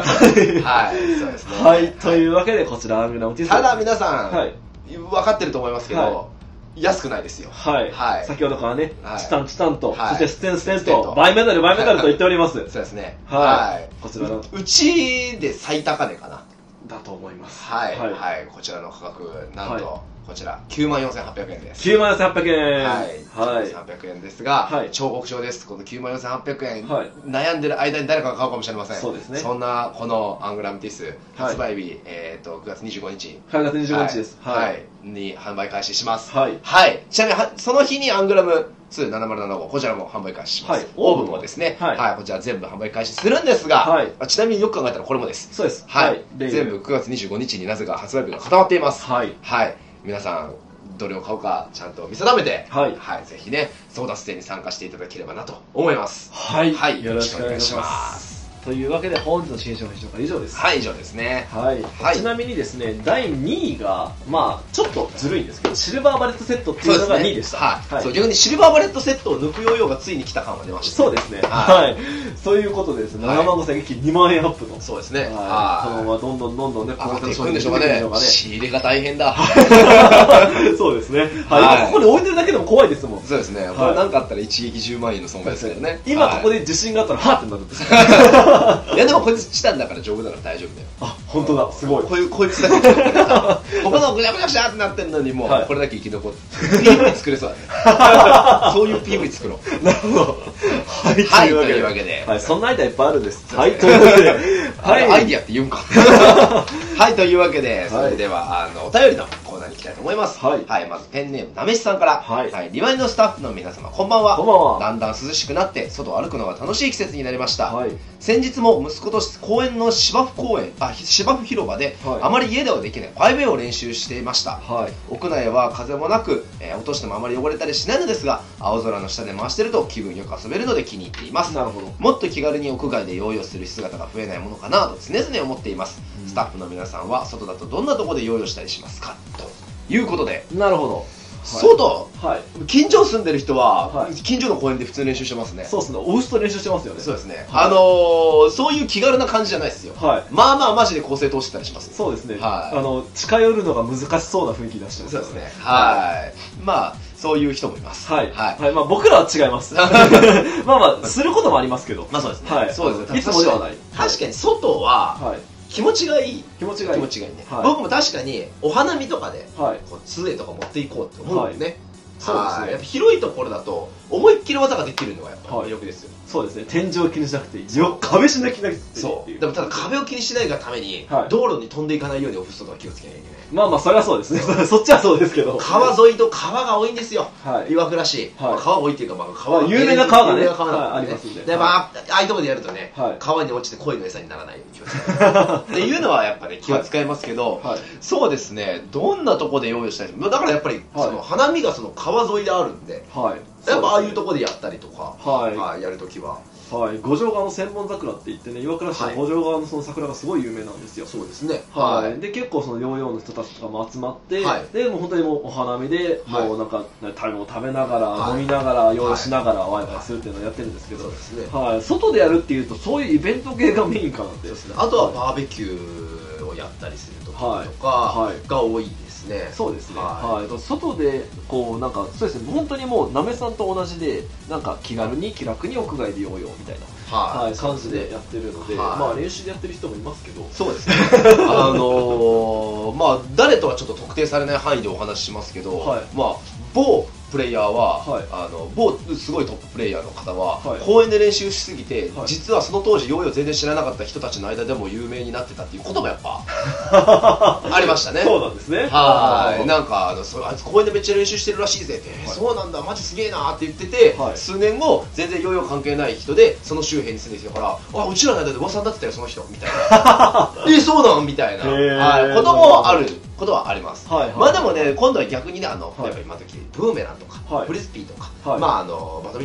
そうですね。はい、というわけでこちらアングラムティス。 ただ皆さん、分かってると思いますけど、安くないですよ。 はい。先ほどからね、チタンチタンと、そしてステンステンと、バイメダルバイメダルと言っております。そうですね。 はい。こちらの。うちで最高値かな。 だと思います。 はい。はい。こちらの価格、なんと、こちら、きゅうまんよんせんはっぴゃくえんです。 きゅうまんよんせんはっぴゃくえん。 はい。きゅうまんよんせんはっぴゃくえんですが、超極小です。このきゅうまんよんせんはっぴゃくえん、悩んでる間に誰かが買うかもしれません。 そうですね。 そんな、このアングラムティス、発売日、えっと、くがつにじゅうごにち。 くがつにじゅうごにちです。 はい。に販売開始します。はい。はい。ちなみに、その日にアングラムにななまるななご、こちらも販売開始します。オーブンもですね、はい。こちら全部販売開始するんですが、ちなみによく考えたらこれもです。 そうです。 はい。全部くがつにじゅうごにちになぜか発売日が固まっています。はい。はい。皆さん、どれを買うかちゃんと見定めて、はい、はい、ぜひね、争奪戦に参加していただければなと思います。 はい、はい、よろしくお願いします。というわけで本日の新商品紹介以上です。 はい、以上ですね。 はい。はい、ちなみにですね、だいにいが、まあちょっとずるいんですけど、シルバーバレットセットっていうのがにいでした。 はい。はい、そう、逆にシルバーバレットセットを抜くヨーヨーがついに来た感が出ました、 ね。そうですね。はい。そういうことです。ななまんごせんえんにまんえんアップの。 そうですね。はい。このままどんどんどんどんね、 上がっていくんでしょうかね。仕入れが大変だ。 そうですね。はい。ここに置いてるだけでも怖いですもん。 そうですね。これなんかあったら一撃じゅうまんえんの損害ですけどね。 今ここで地震があったら、はぁってなるんですよ。いやでもこいつチタンだから丈夫だから大丈夫だよ。 あ、本当だ、すごい。 こういうこいつだけここのぐちゃぐちゃぐちゃってなってんのにもうこれだけ生き残って ピーブイ 作れそうだね。そういう ピーブイ 作ろう。なるほど。 はい、 というわけで、 はい、そんなアイデアいっぱいあるんです。はい、というわけで、 はい、アイディアって言うんか。はい、というわけで、それではあのお便りのコーナーに行きたいと思います。はい、はい、まずペンネームなめしさんから、はい、リワインドスタッフの皆様こんばんは。こんばんは。だんだん涼しくなって外を歩くのが楽しい季節になりました。はい、先日も息子と公園の芝生公園、あ、芝生広場で、はい、あまり家ではできないファイブウェイを練習していました。はい、屋内は風もなく、えー、落としてもあまり汚れたりしないのですが、青空の下で回してると気分よく遊べるので気に入っています。なるほど。もっと気軽に屋外でヨーヨーする姿が増えないものかなと常々思っています。うん、スタッフの皆さんは外だとどんなところでヨーヨーしたりしますかということで。 なるほど。 外、はい、近所住んでる人は、はい、近所の公園で普通練習してますね。 そうですね。おうすと練習してますよね。 そうですね。はい、あのー、そういう気軽な感じじゃないですよ。はい、まあまあマジで構成通してたりします。 そうですね。はい、あの近寄るのが難しそうな雰囲気出してます、 ね。そうですね。はい。まあそういう人もいます。 はい。はい。はい、まあ僕らは違います。まあまあすることもありますけど。 まあそうですね。 はい。そうですね。いつもではない。 確かに外は。はい。気持ちがいい。 気持ちがいい。 気持ちがいいね。僕も確かにお花見とかで、こう杖とか持っていこうって思うんですね。そうですね。やっぱ広いところだと思いっきり技ができるのがやっぱ魅力ですよ。 そうですね。天井を気にしなくていい。よ壁しなきゃいけないっていう。 そう。でもただ壁を気にしないがために道路に飛んでいかないようにオフストとか気をつけなきゃいけない。 まあまあそれはそうですね。そっちはそうですけど。 川沿いと川が多いんですよ。岩倉市。川多いっていうかまあ川有名な川がねありますんで。 でまあああいうところでやるとね、川に落ちて鯉の餌にならないように気をつけない。っていうのはやっぱり気を使いますけど、そうですね。どんなところで用意したい。だからやっぱりその花見がその川沿いであるんで。はい、やっぱああいうところでやったりとか、はい、やるときは、 はい、五条川の千本桜って言ってね、岩倉市の五条川のその桜がすごい有名なんですよ。 そうですね。 はい、で結構そのヨーヨーの人たちとかも集まって、はい、でもう本当にもうお花見で、もうなんか食べ物食べながら、はい、飲みながらヨーヨーしながらワイワイするっていうのをやってるんですけど、そうですね。はい、外でやるっていうとそういうイベント系がメインかなって。 あとはバーベキューをやったりするとかが多い。 そうですね。はい。外でこうなんかそうですね。本当にもうなめさんと同じでなんか気軽に気楽に屋外でヨーヨーみたいなはい感じでやってるので、まあ練習でやってる人もいますけど。 そうですね。あのまあ誰とはちょっと特定されない範囲でお話ししますけど、まあ某プレイヤーは、はい、あの某すごいトッププレイヤーの方は、はい、公園で練習しすぎて、はい、実はその当時ヨーヨー全然知らなかった人たちの間でも有名になってたっていうこともやっぱありましたね。 そうなんですね。 はい。なんかあのそあいつ公園でめっちゃ練習してるらしいぜって、はい、そうなんだマジすげえなって言ってて、はい、数年後全然ヨーヨー関係ない人でその周辺に住んでる人からあうちらの間で噂になってたよその人みたいなえそうなんみたいな、はい、こともあることはあります。はい、まあでもね今度は逆にねあの、はい、やっぱ今時ブーメランとか、はい、フリスピーとか、はい、まああのバドミントンとか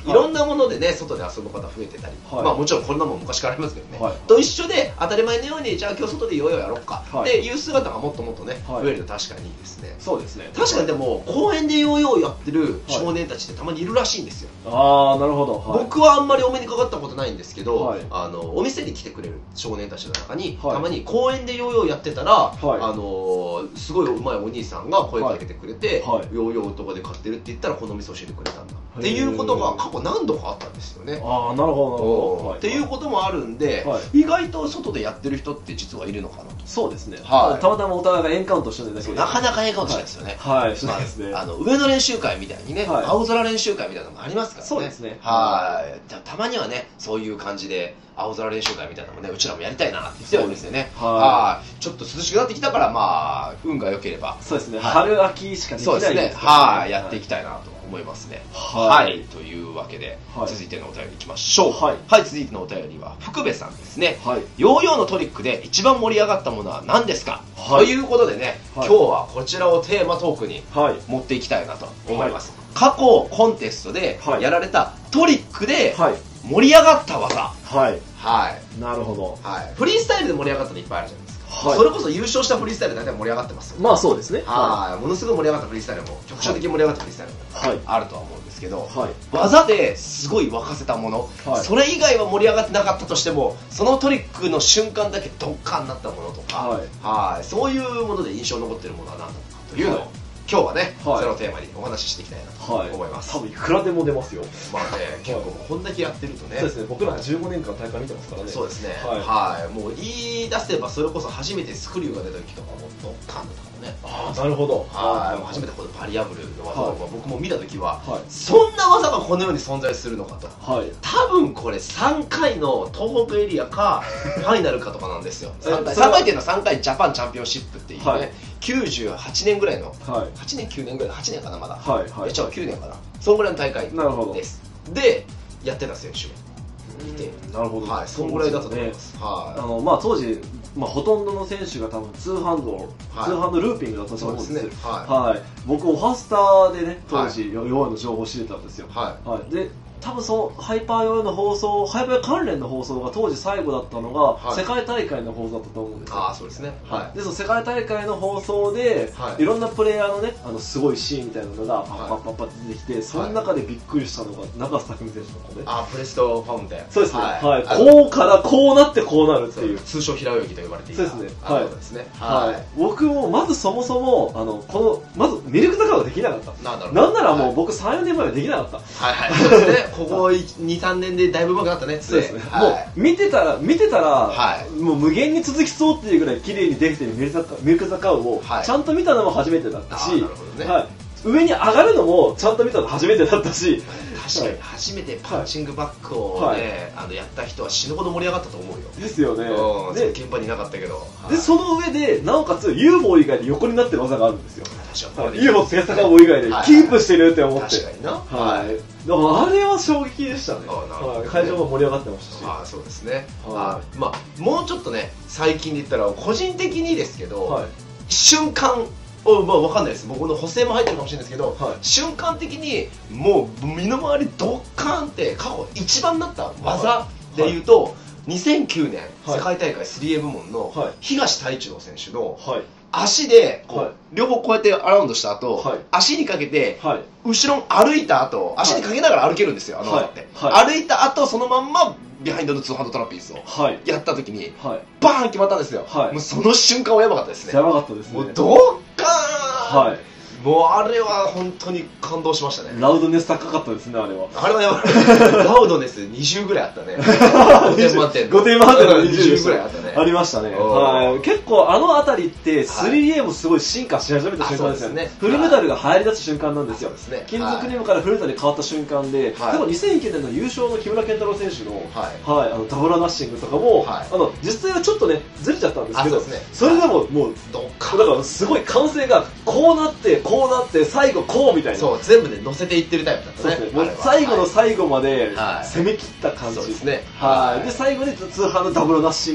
いろんなものでね外で遊ぶ方増えてたり、まあもちろんこんなもん昔からありますけどね、と一緒で当たり前のようにじゃあ今日外でヨーヨーやろうかっていう姿がもっともっとね増えると確かにいいですね。 そうですね。 確かにでも公園でヨーヨーやってる少年たちってたまにいるらしいんですよ。 ああなるほど。 僕はあんまりお目にかかったことないんですけど、あのお店に来てくれる少年たちの中にたまに公園でヨーヨーやってたら、あのすごい上手いお兄さんが声かけてくれて、ヨーヨーとかで買ってるって言ったらこの店教えてくれたんだっていうことが過去何度かあったんですよね。 ああなるほどなるほど。 っていうこともあるんで、意外と外でやってる人って実はいるのかなと。 そうですね。たまたまお互いがエンカウントしてるだけでなかなかエンカウントしないですよね。 はいしないですね。 あの上の練習会みたいにね、青空練習会みたいなのもありますからね。 そうですね。 はい。じゃあたまにはねそういう感じで青空練習会みたいなのもねうちらもやりたいなって言ってるんですよね。はい。ちょっと涼しくなってきたからまあ運が良ければそうですね。春秋しかできないですね。 そうですね。はい。やっていきたいなと思いますね。はい。というわけで続いてのお便りいきましょう。はい。続いてのお便りは福部さんですね。はい。ヨーヨーのトリックで一番盛り上がったものは何ですか。ということでね今日はこちらをテーマトークに持っていきたいなと思います。過去コンテストでやられたトリックで盛り上がった技。はい。はい。 なるほど。 はい。フリースタイルで盛り上がったのいっぱいあるじゃないですか。はい、それこそ優勝したフリースタイルで大体盛り上がってますよ。 まあそうですね。 はい。ものすごい盛り上がったフリースタイルも局所的に盛り上がったフリースタイルもあるとは思うんですけど、はい、技ですごい沸かせたもの、はい、それ以外は盛り上がってなかったとしてもそのトリックの瞬間だけドッカンになったものとか、はい、はいそういうもので印象に残っているものは何だろうかというのを、はい、今日はね、はい、それをテーマにお話ししていきたいなと思います。 はい、多分いくらでも出ますよ。 まあね、結構こんだけやってるとね。 そうですね。僕らじゅうごねんかん大会見てますからね。 そうですね。はい。はい、もう言い出せばそれこそ初めてスクリューが出た時とかもドッカンだとかもね。 ああ、なるほど。 はい。初めてこのバリアブルの技を僕も見た時は、はい、そんな技がこの世に存在するのかと。はい。多分これさんかいの東北エリアかファイナルかとかなんですよ。さんかい。さんかいっていうのはさんかいジャパンチャンピオンシップっていうね。はい、きゅうじゅうはちねんぐらいの、はい、はちねんきゅうねんぐらいはちねんかなまだ、はいはい、えちょきゅうねんかなそんぐらいの大会ですでやってた選手がいてなるほど、 はい、そんぐらいだったと思います、 はい、あのまあ当時、まあ、ほとんどの選手が多分ツーハンド、はい、ツーハンドルーピングだったと思うんですよ、はいはい、僕オファスターでね当時、はい、ヨーヨーの情報を知れたんですよ、はいはい、で多分そのハイパーヨーヨーの放送ハイパー関連の放送が当時最後だったのが、はい、世界大会の放送だったと思うんですよ。 ああそうですね、 はい、でその世界大会の放送で、はい、いろんなプレイヤーのねあのすごいシーンみたいなのがパッパッパッパって出てきて、はい、その中でびっくりしたのが中瀬拓海選手の子ね。 ああプレストファウンテン。 そうですね、はいはい、こうからこうなってこうなるっていう通称平泳ぎと呼ばれている。 そうですね、はい、 ですね、 はい、僕もまずそもそもあのこのまずミルク坂ができなかった。なんならもう僕さんよねんまえはできなかった。 はいはいそうですねここにさんねんでだいぶ上手くなったね。 そうですね、はい、もう見てたら見てたら、はい、もう無限に続きそうっていうぐらい綺麗にできてるミルク坂、ミルク坂をちゃんと見たのも初めてだったし、はい、なるほどね、はい、上に上がるのもちゃんと見たの初めてだったし、 確かに初めてパンチングバックをね、はい、あのやった人は死ぬほど盛り上がったと思うよ。 ですよね。 で現場になかったけど、 でその上でなおかつ ユーフォー 以外で横になってる技があるんですよ。はい、ユーフォー と手坂棒以外でキープしてるって思って、 確かにな、 はい、だからあれは衝撃でしたね。はい、会場も盛り上がってましたし。 あそうですね、はい、まあもうちょっとね最近で言ったら個人的にですけど、はい、瞬間おまあ、わかんないです。僕の補正も入ってるかもしれないですけど、はい、瞬間的にもう身の回りドッカーンって過去一番だった技でいうと、はい、にせんきゅうねん、はい、世界大会 スリーエー 部門の東太一郎選手の足でこう、はい、両方こうやってアラウンドした後、はい、足にかけて、はい、後ろに歩いた後足にかけながら歩けるんですよ、あの技って、はい、歩いた後そのまんまビハインドのツーハンドトラピーズをやった時に、はい、バーン決まったんですよ、はい、もうその瞬間はやばかったですね。 やばかったですね。 もうドッカーン、はい、もうあれは本当に感動しましたね。 ラウドネス高かったですね、あれは。 あれはやばい。ラウドネスにじゅうぐらいあったね。ごてん満点。 ごてん満点のにじゅうぐらいあったね。 ありましたね。はい。結構あのあたりって スリーエー もすごい進化し始めた瞬間ですよね。フルメタルが入り出す瞬間なんですよ。金属リムからフルメタルに変わった瞬間で、でもにせんきゅうねんの優勝の木村健太郎選手の、はい、あのダブルナッシングとかも、あの実際はちょっとねずれちゃったんですけど、それでももうだからすごい完成がこうなってこうなって最後こうみたいな、 そう全部で乗せていってるタイプだったね。 もう最後の最後まで攻め切った感じですね。はい。で最後にツーハンドダブルナッシングを押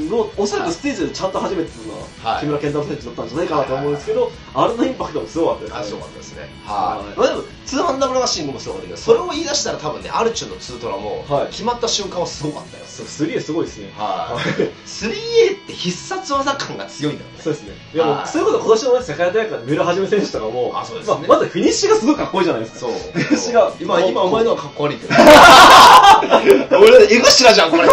そらくステージでちゃんと初めてするのは木村健太郎選手だったんじゃないかなと思うんですけど、あれのインパクトもすごかったですね。 すごかったですね。はい。まあでもツーハンダブルマシングもすごかったけど、それを言い出したら多分ね、アルチュンのツートラも決まった瞬間はすごかったよ。 スリーエー すごいですね。 はい。スリーエー って必殺技感が強いんだよね。 そうですね。いやもうそういうこと今年の世界大会で三浦はじめ選手とかも、 あ、そうですね。 まずフィニッシュがすごいかっこいいじゃないですか。 そう。 フィニッシュが今今お前のはかっこ悪いけど。俺江頭じゃんこれ。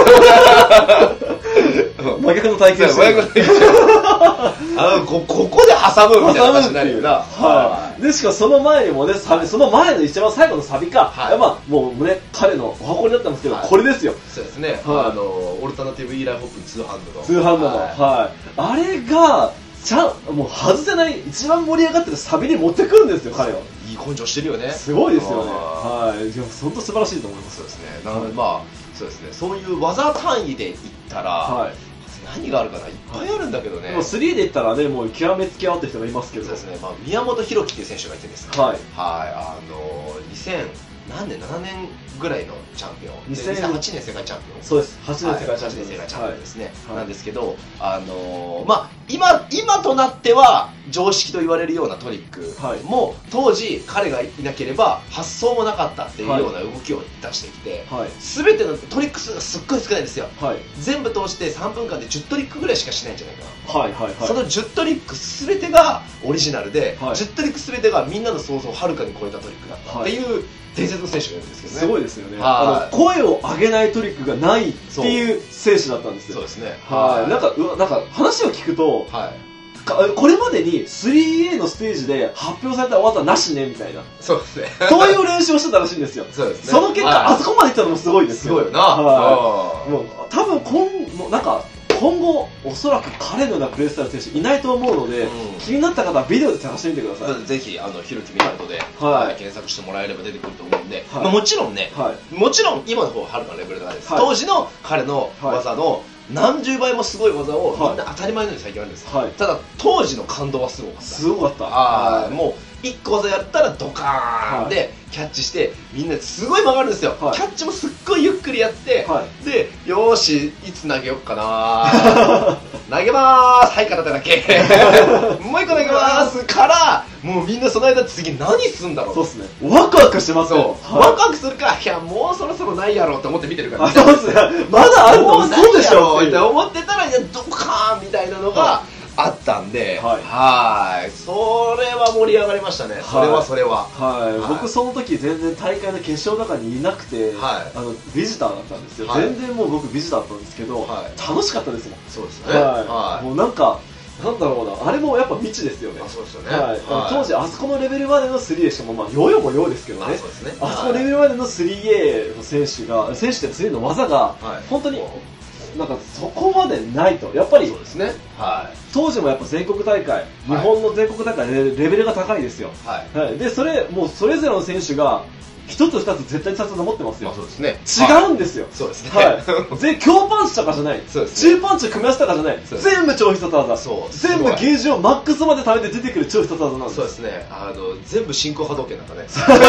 真逆の体験してる。 あの こ, ここで挟むみたいな感じになるよな。 はい。でしかもその前にもね、サビその前の一番最後のサビか、はい、まあもうね彼のお箱になったんですけど、はい、これですよ。 そうですね。はい、あのオルタナティブイーライホップツーハンドの。 ツーハンドの。はい。はい、あれがちゃんもう外せない一番盛り上がってるサビに持ってくるんですよ彼は。 いい根性してるよね。 すごいですよね。はい。いや本当素晴らしいと思います。 そうですね。なのでまあそうですね。そういう技単位で言ったら。はい。何があるかな、いっぱいあるんだけどね。 もうスリーで言ったらね、もう極めつき合ってる人がいますけど。 そうですね。まあ宮本浩樹っていう選手がいてですね。はい。はい。あのにせん何年ななねんぐらいのチャンピオン。にせんはちねん世界チャンピオン。 そうです。はちねん世界チャンピオン。 はちねん世界チャンピオンですね。なんですけど、あのまあ今今となっては常識と言われるようなトリックも当時彼がいなければ発想もなかったっていうような動きを出してきて、全てのトリック数がすっごい少ないんですよ。全部通してさんぷんかんでじゅうトリックぐらいしかしないんじゃないかな。はいはいはい。そのじゅうトリック全てがオリジナルで、じゅうトリック全てがみんなの想像をはるかに超えたトリックだったっていう伝説の選手がいるんですけどね。 すごいですよね。あの声を上げないトリックがないっていう選手だったんですよ。 そうですね。 はい。なんかうわなんか話を聞くと、はい。これまでに スリーエー のステージで発表された技なしねみたいな。 そうですね。 そういう練習をしてたらしいんですよ。そうですね。その結果あそこまでいったのもすごいですよ。 すごいよな。はい。もう多分今なんか。今後おそらく彼のようなプレースタイル選手いないと思うので、うん、気になった方はビデオで探してみてください。 ぜひあのひろきみなとで、はい、検索してもらえれば出てくると思うんで、はい、まあ、もちろんね、はい、もちろん今の方ははるかなレベル高いです、はい、当時の彼の技の何十倍もすごい技をみんな当たり前のように最近あるんです、はい、ただ当時の感動はすごかった。 すごかった。 あ、もういっこ技やったらドカーンでキャッチしてみんなすごい曲がるんですよ、はい、キャッチもすっごいゆっくりやって、はい、でよーしいつ投げよっかな投げまーす、はい片手だけもう一個投げまーすからもうみんなその間次何すんだろう。 そうっすね、ワクワクしてますよ、 はい、ワクワクするか、いやもうそろそろないやろうと思って見てるから、 ね、そうっすね、まだあるのそうでしょって思ってたらいやドカーンみたいなのが、はい、あったんで、はい、はい、それは盛り上がりましたね。それはそれは。 はい、はい、僕その時全然大会の決勝の中にいなくて、はい、あのビジターだったんですよ。はい、全然もう僕ビジターだったんですけど、はい、楽しかったですもん。 そうですね。はい、 はい、もうなんか。なんだろうな、あれもやっぱ未知ですよね。 あ、そうですよね。 はい、はい、当時あそこのレベルまでの スリーエー しかもまあヨーヨーもヨーですけどね。あ、そうですね。あそこレベルまでの スリーエー の選手が選手って スリーエー の技が本当になんかそこまでないと、やっぱりそうですね。はい。 当時もやっぱ全国大会、日本の全国大会でレベルが高いですよ。はい。はい、でそれもうそれぞれの選手が一つ二つ絶対にさつ持ってますよ。 そうですね。 違うんですよ。 そうですね。 はい。全強パンチとかじゃない。そうですね。中パンチ組み合わせとかじゃない。全部超必殺技。そう。全部ゲージをマックスまで貯めて出てくる超必殺技なんです。 そうですね。あの全部真空波動拳なんかね。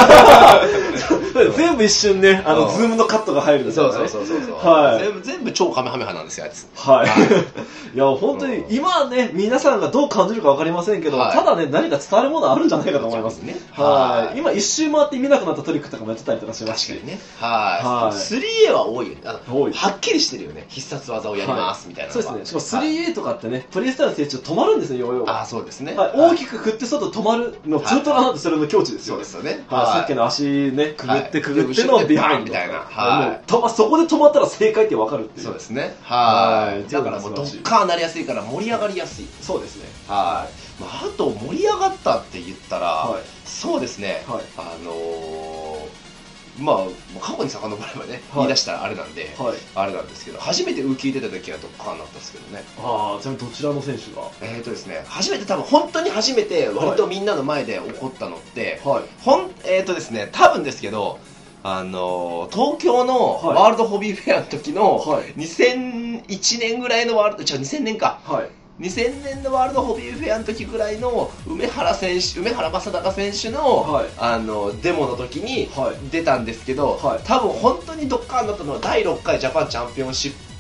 全部一瞬ね、あのズームのカットが入るんですよね。 そうそうそうそう。はい。全部全部超カメハメハなんですよあいつ。 はい。いや本当に今ね皆さんがどう感じるかわかりませんけど、ただね何か伝わるものあるんじゃないかと思いますね。はい。今一周回って見なくなったトリックとかもやってたりとかします。 確かにね。はい。スリーエー は多いよね。はっきりしてるよね。必殺技をやりますみたいな。 そうですね。しかも スリーエー とかってね、プレイスタイルの成長止まるんですね、ヨーヨーが。 あ、そうですね。 大きく振って外止まるの、ツートラなんてそれの境地ですよ。 そうですよね。 さっきの足ね、くぐってくぐってのビハインドみたいな。はい。そこで止まったら正解ってわかるっていう。 そうですね。はい。だからもうドッカーなりやすいから盛り上がりやすい。 そうですね。 はい。あと盛り上がったって言ったら、そうですね。あの。まあ過去に遡ればね、はい、言い出したらあれなんで、はい、あれなんですけど、初めてウーキー出た時はドッカーになったんですけどね。 ああ、ちなみにどちらの選手がえーとですね、初めて多分本当に初めて割とみんなの前で起こったのって、はい、ほんえーとですね、多分ですけど、あの東京のワールドホビーフェアの時のにせんいちねんぐらいのワールド、違うにせんねんか。はいにせんねんのワールドホビーフェアの時ぐらいの梅原選手、梅原正孝選手の、はい、あのデモの時に出たんですけど、はい、多分本当にドッカーンだったのはだいろっかいジャパンチャンピオンシッ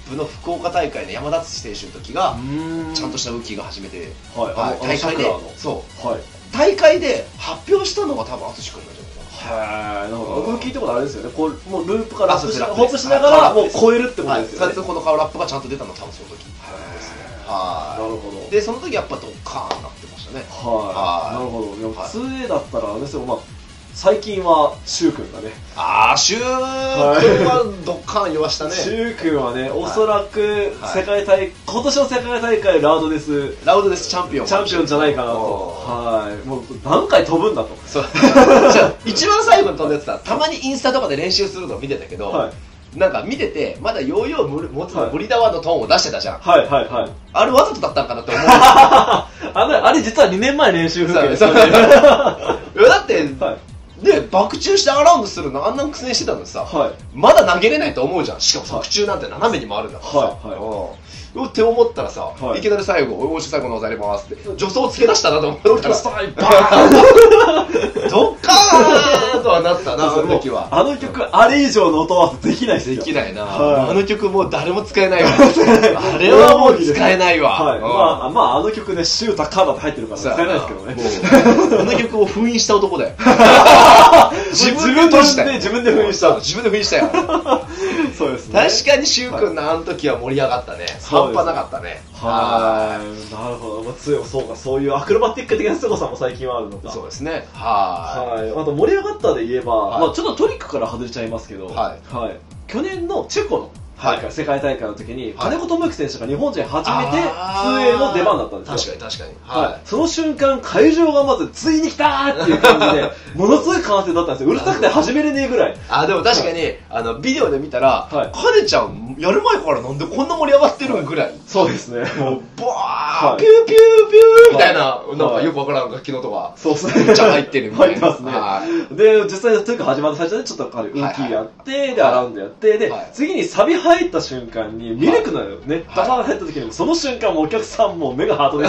プの福岡大会の山田選手の時がちゃんとしたウキが初めて、 はいはい、 大会でそう、 はい、 大会で発表したのが多分淳君なんじゃないかな。 へえ、なんか僕聞いたことあれですよね。こうもうループからラップしホップしながらもう超えるってことですよね。 このカウラップがちゃんと出たの多分その時ですね。はい。なるほど。でその時やっぱドッカーンなってましたね。 はい。なるほど。ツーエー だったらあれですよ。まあ最近はシュウ君がね。 ああ、シュウ君はドッカーン言わしたね。 シュウ君はね、おそらく世界大今年の世界大会ラウドですラウドですチャンピオンチャンピオンじゃないかなと。はい。もう何回飛ぶんだと。 そう。じゃ一番最後に飛んだやつさ、たまにインスタとかで練習するのを見てたけど。はい、なんか見てて、まだヨーヨー持つのブリダワーのトーンを出してたじゃん。 はいはいはい。 あれわざとだったんかなって思う。 あれ、あれ実はにねんまえ練習風景ですよね。 だって、で、爆中してアラウンドするのあんな苦戦してたのにさ、はい、まだ投げれないと思うじゃん。しかも爆中なんて斜めに回るんだからさ。はいはい、って思ったらさ、はい、いきなり最後、おし最後の技やりますって、助走つけ出したなと思ったら、スタイバーンドッカーンとはなったな、その時は。 あの曲、あれ以上の音はできないっすよ。 できないな。はい、あの曲もう誰も使えないわ。あれはもう使えないわ。 はい、まあ、まあ、あの曲ね、シュータカーダって入ってるから使えないですけどね。 あの曲を封印した男だよ。 自分として自分で封印した。 自分で封印したよ。そうですね。確かにシュウ君のあの時は盛り上がったね。半端なかったね。 はい。なるほど。強そうか、そういうアクロバティック的な凄さも最近はあるのか。 そうですね。はい。 あと盛り上がったで言えば、まあちょっとトリックから外れちゃいますけど、はい。去年のチェコの大会、世界大会の時に金子智之選手が日本人初めてツーエーの出番だったんですよ。 確かに確かに。 はい。その瞬間会場がまずついに来たーっていう感じでものすごい歓声だったんですよ。うるさくて始めれねえぐらい。 あ、でも確かにあのビデオで見たら、カネちゃんやる前からなんでこんな盛り上がってるぐらい。 そうですね。 もうバーピューピューピューみたいな、なんかよくわからん楽器の音がそうですね。めっちゃ入ってるみたいな。 入ってますね。で実際トリック始まった最初でちょっとウーキーやってでアラウンドやってで次にサビ入った瞬間にミルクのね、ダバーが入った時にその瞬間もお客さんも目がハートです。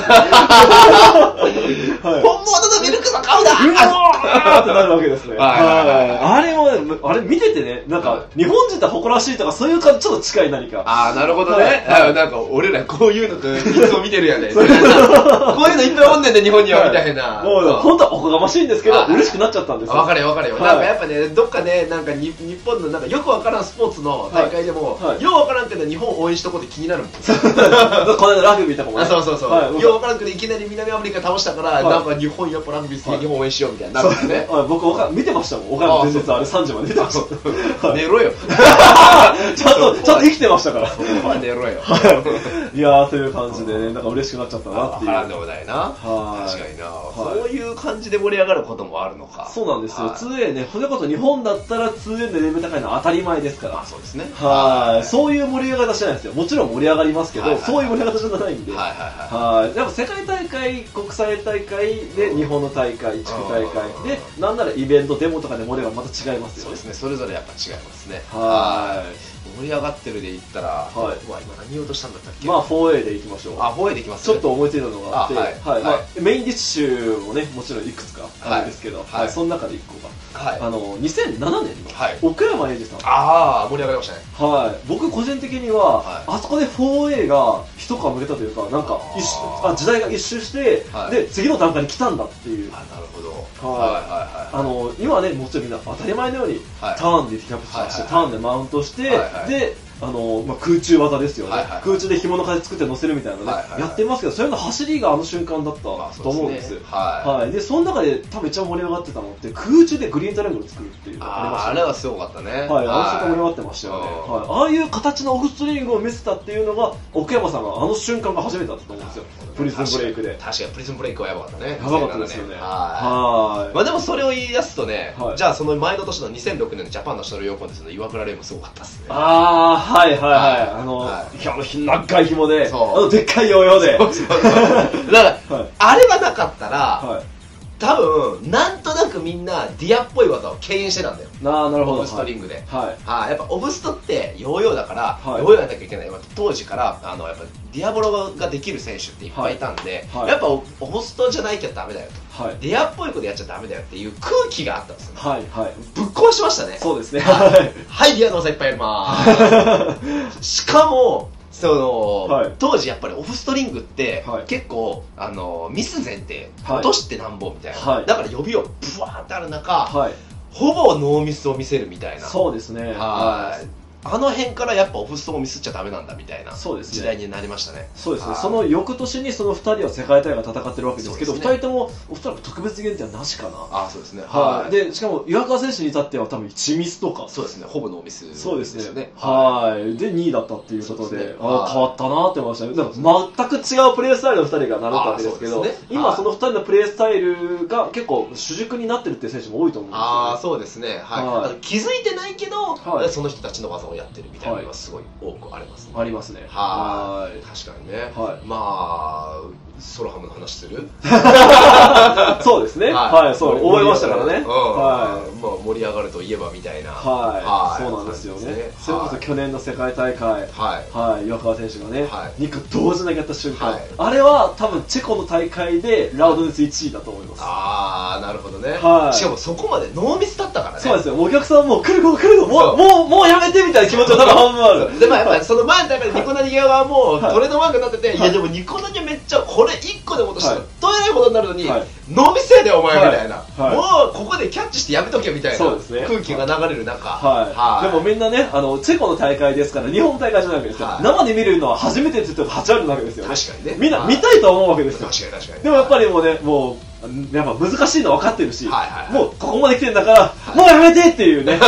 本物のミルクの顔だ。 うわーってなるわけですね。あれもあれ見ててね、なんか日本人って誇らしいとかそういう感じちょっと近い何か。 ああなるほどね。なんか俺らこういうのといつも見てるやね。こういうのいっぱいおんねんで日本にはみたいな。 もう本当はおこがましいんですけど嬉しくなっちゃったんですよ。 わかるよわかるよ。なんかやっぱねどっかねなんか日本のなんかよくわからんスポーツの大会でもようわからんけど日本応援しとこうって気になるんですよ。 この間ラグビーとかもね。 そうそうそう。ようわからんけどいきなり南アフリカ倒したからなんか日本やっぱラグビー好きで日本応援しようみたいになるんですね。 僕見てましたもん。岡山前日あれさんじまで見てました。 寝ろよ。 ちゃんとちゃんと生きてましたから。 寝ろよ。 いやーという感じでねなんか嬉しくなっちゃったなっていう。 腹でもないな。確かにな。そういう感じで盛り上がることもあるのか。 そうなんですよ。ツーエー ねそれこそ日本だったら ツーエー でレベル高いのは当たり前ですから。 そうですね。 はい。そういう盛り上がり方しないんですよ。もちろん盛り上がりますけどそういう盛り上がり方じゃないんで。はいはいはい。でも世界大会国際大会で日本の大会地区大会でなんならイベントデモとかで盛り上がりまた違いますよ。 そうですね。それぞれやっぱ違いますね。はい。盛り上がってるで言ったら、はい、うわ今何言おうとしたんだったっけ。 まあ フォーエー でいきましょう。 あ フォーエー でいきます。 ちょっと思いついたのがあって、はいまあメインディッシュもねもちろんいくつかあるんですけど、はい、その中でいっこが、はい、あのにせんななねんの奥山英二さん。 ああ盛り上がりましたね。 はい。僕個人的には、はい、あそこで フォーエー が一皮むけたというかなんか一あ時代が一周して、はい、で次の段階に来たんだっていう。 あなるほど。 はいはいはい。あの今はねもちろんみんな当たり前のように、はい、ターンでキャプチャーして、はい、ターンでマウントして、はいはい、であのまあ、空中技ですよね、はいはいはい、空中で紐の風作って乗せるみたいなね、はいはいはい、やってますけどそれの走りがあの瞬間だったと思うんです、まあそうですね、はいはい、でその中で多分一番盛り上がってたのって空中でグリーントライアングル作るっていうのがありました、 ね、あ, あれはすごかったね、はい、 あの瞬間盛り上がってましたよね、はい、ああいう形のオフストリングを見せたっていうのが奥山さんがあの瞬間が初めてだったと思うんですよ、プリズンブレイクで。 確かにプリズンブレイクはやばかったね、 やばかったですよね。 はい、まあ、でもそれを言い出すとね、はい、じゃあその前の年のにせんろくねんのジャパンのシャトルヨーコンですの岩倉レイもすごかったですね。 ああはいはいはい、あの、はい、あの長い紐で、あのでっかいヨーヨーで。そうそうそうだから、 はい、あれはなかったら、はい、多分なんとなくみんなディアっぽい技を敬遠してたんだよ。 あなるほど。 オブストリングで、 はい、 はい、やっぱオブストってヨーヨーだから、はい、ヨーヨーやんなきゃいけない。当時からあのやっぱディアボロができる選手っていっぱいいたんで、はいはい、やっぱオブストじゃないきゃダメだよと。 はい、レアっぽいことやっちゃダメだよっていう空気があったんですよね。 はいはい、 ぶっ壊しましたね。 そうですね。 はい、はい、リアの技いっぱいやりまーす。しかもその、はい、当時やっぱりオフストリングって、はい、結構あのミス前提落としてなんぼみたいな、はい、だから予備をブワーってある中、はい、ほぼノーミスを見せるみたいな。 そうですね。 はい、あの辺からやっぱオフストをミスっちゃダメなんだみたいな時代になりましたね。 そうですね。その翌年にそのふたりは世界大会戦ってるわけですけど、ふたりともおそらく特別限定はなしかな。 あ、そうですね。 はい。でしかも岩川選手に至っては多分いちミスとか。 そうですね。ほぼノーミス。 そうですね。はい。でにいだったっていうことで、あ、変わったなって思いましたね。だから全く違うプレースタイルのふたりがなるわけですけど、今そのふたりのプレースタイルが結構主軸になってるっていう選手も多いと思うんですよね。 ああ、そうですね。はい。気づいてないけど、その人たちの技をやってるみたいな。すごい多くありますね。 ありますね。 はい。確かにね。はい。まあソロハムの話する？ そうですね。はい。そう覚えましたからね。 はい。まあ盛り上がるといえばみたいな。 はい。そうなんですよね。それこそ去年の世界大会、はい。はい。岩川選手がね、にこ同時投げた瞬間、あれは多分チェコの大会でラウド率いちいだと思います。 ああ、なるほどね。はい。しかもそこまでノーミスだったからね。 そうですよ。お客さんも来るぞ来るぞ、もうもうもうやめてみたいな気持ちが多分半分ある。 でもやっぱりその前の大会でニコナニ側はもうトレードマークになってて、いやでもニコナニめっちゃこれいっこでも落としたらとえないことになるのに、ノーミスやでお前みたいな、もうここでキャッチしてやめとけみたいな空気が流れる中、 でもみんなね、あのチェコの大会ですから日本大会じゃないわけですよ。生で見るのは初めてって言ってもはち割なわけですよ。 確かにね。 みんな見たいと思うわけですよ。 確かに確かに。 でもやっぱりもうね、もうやっぱ難しいの分かってるし、もうここまで来てるんだから、もうやめてっていうね。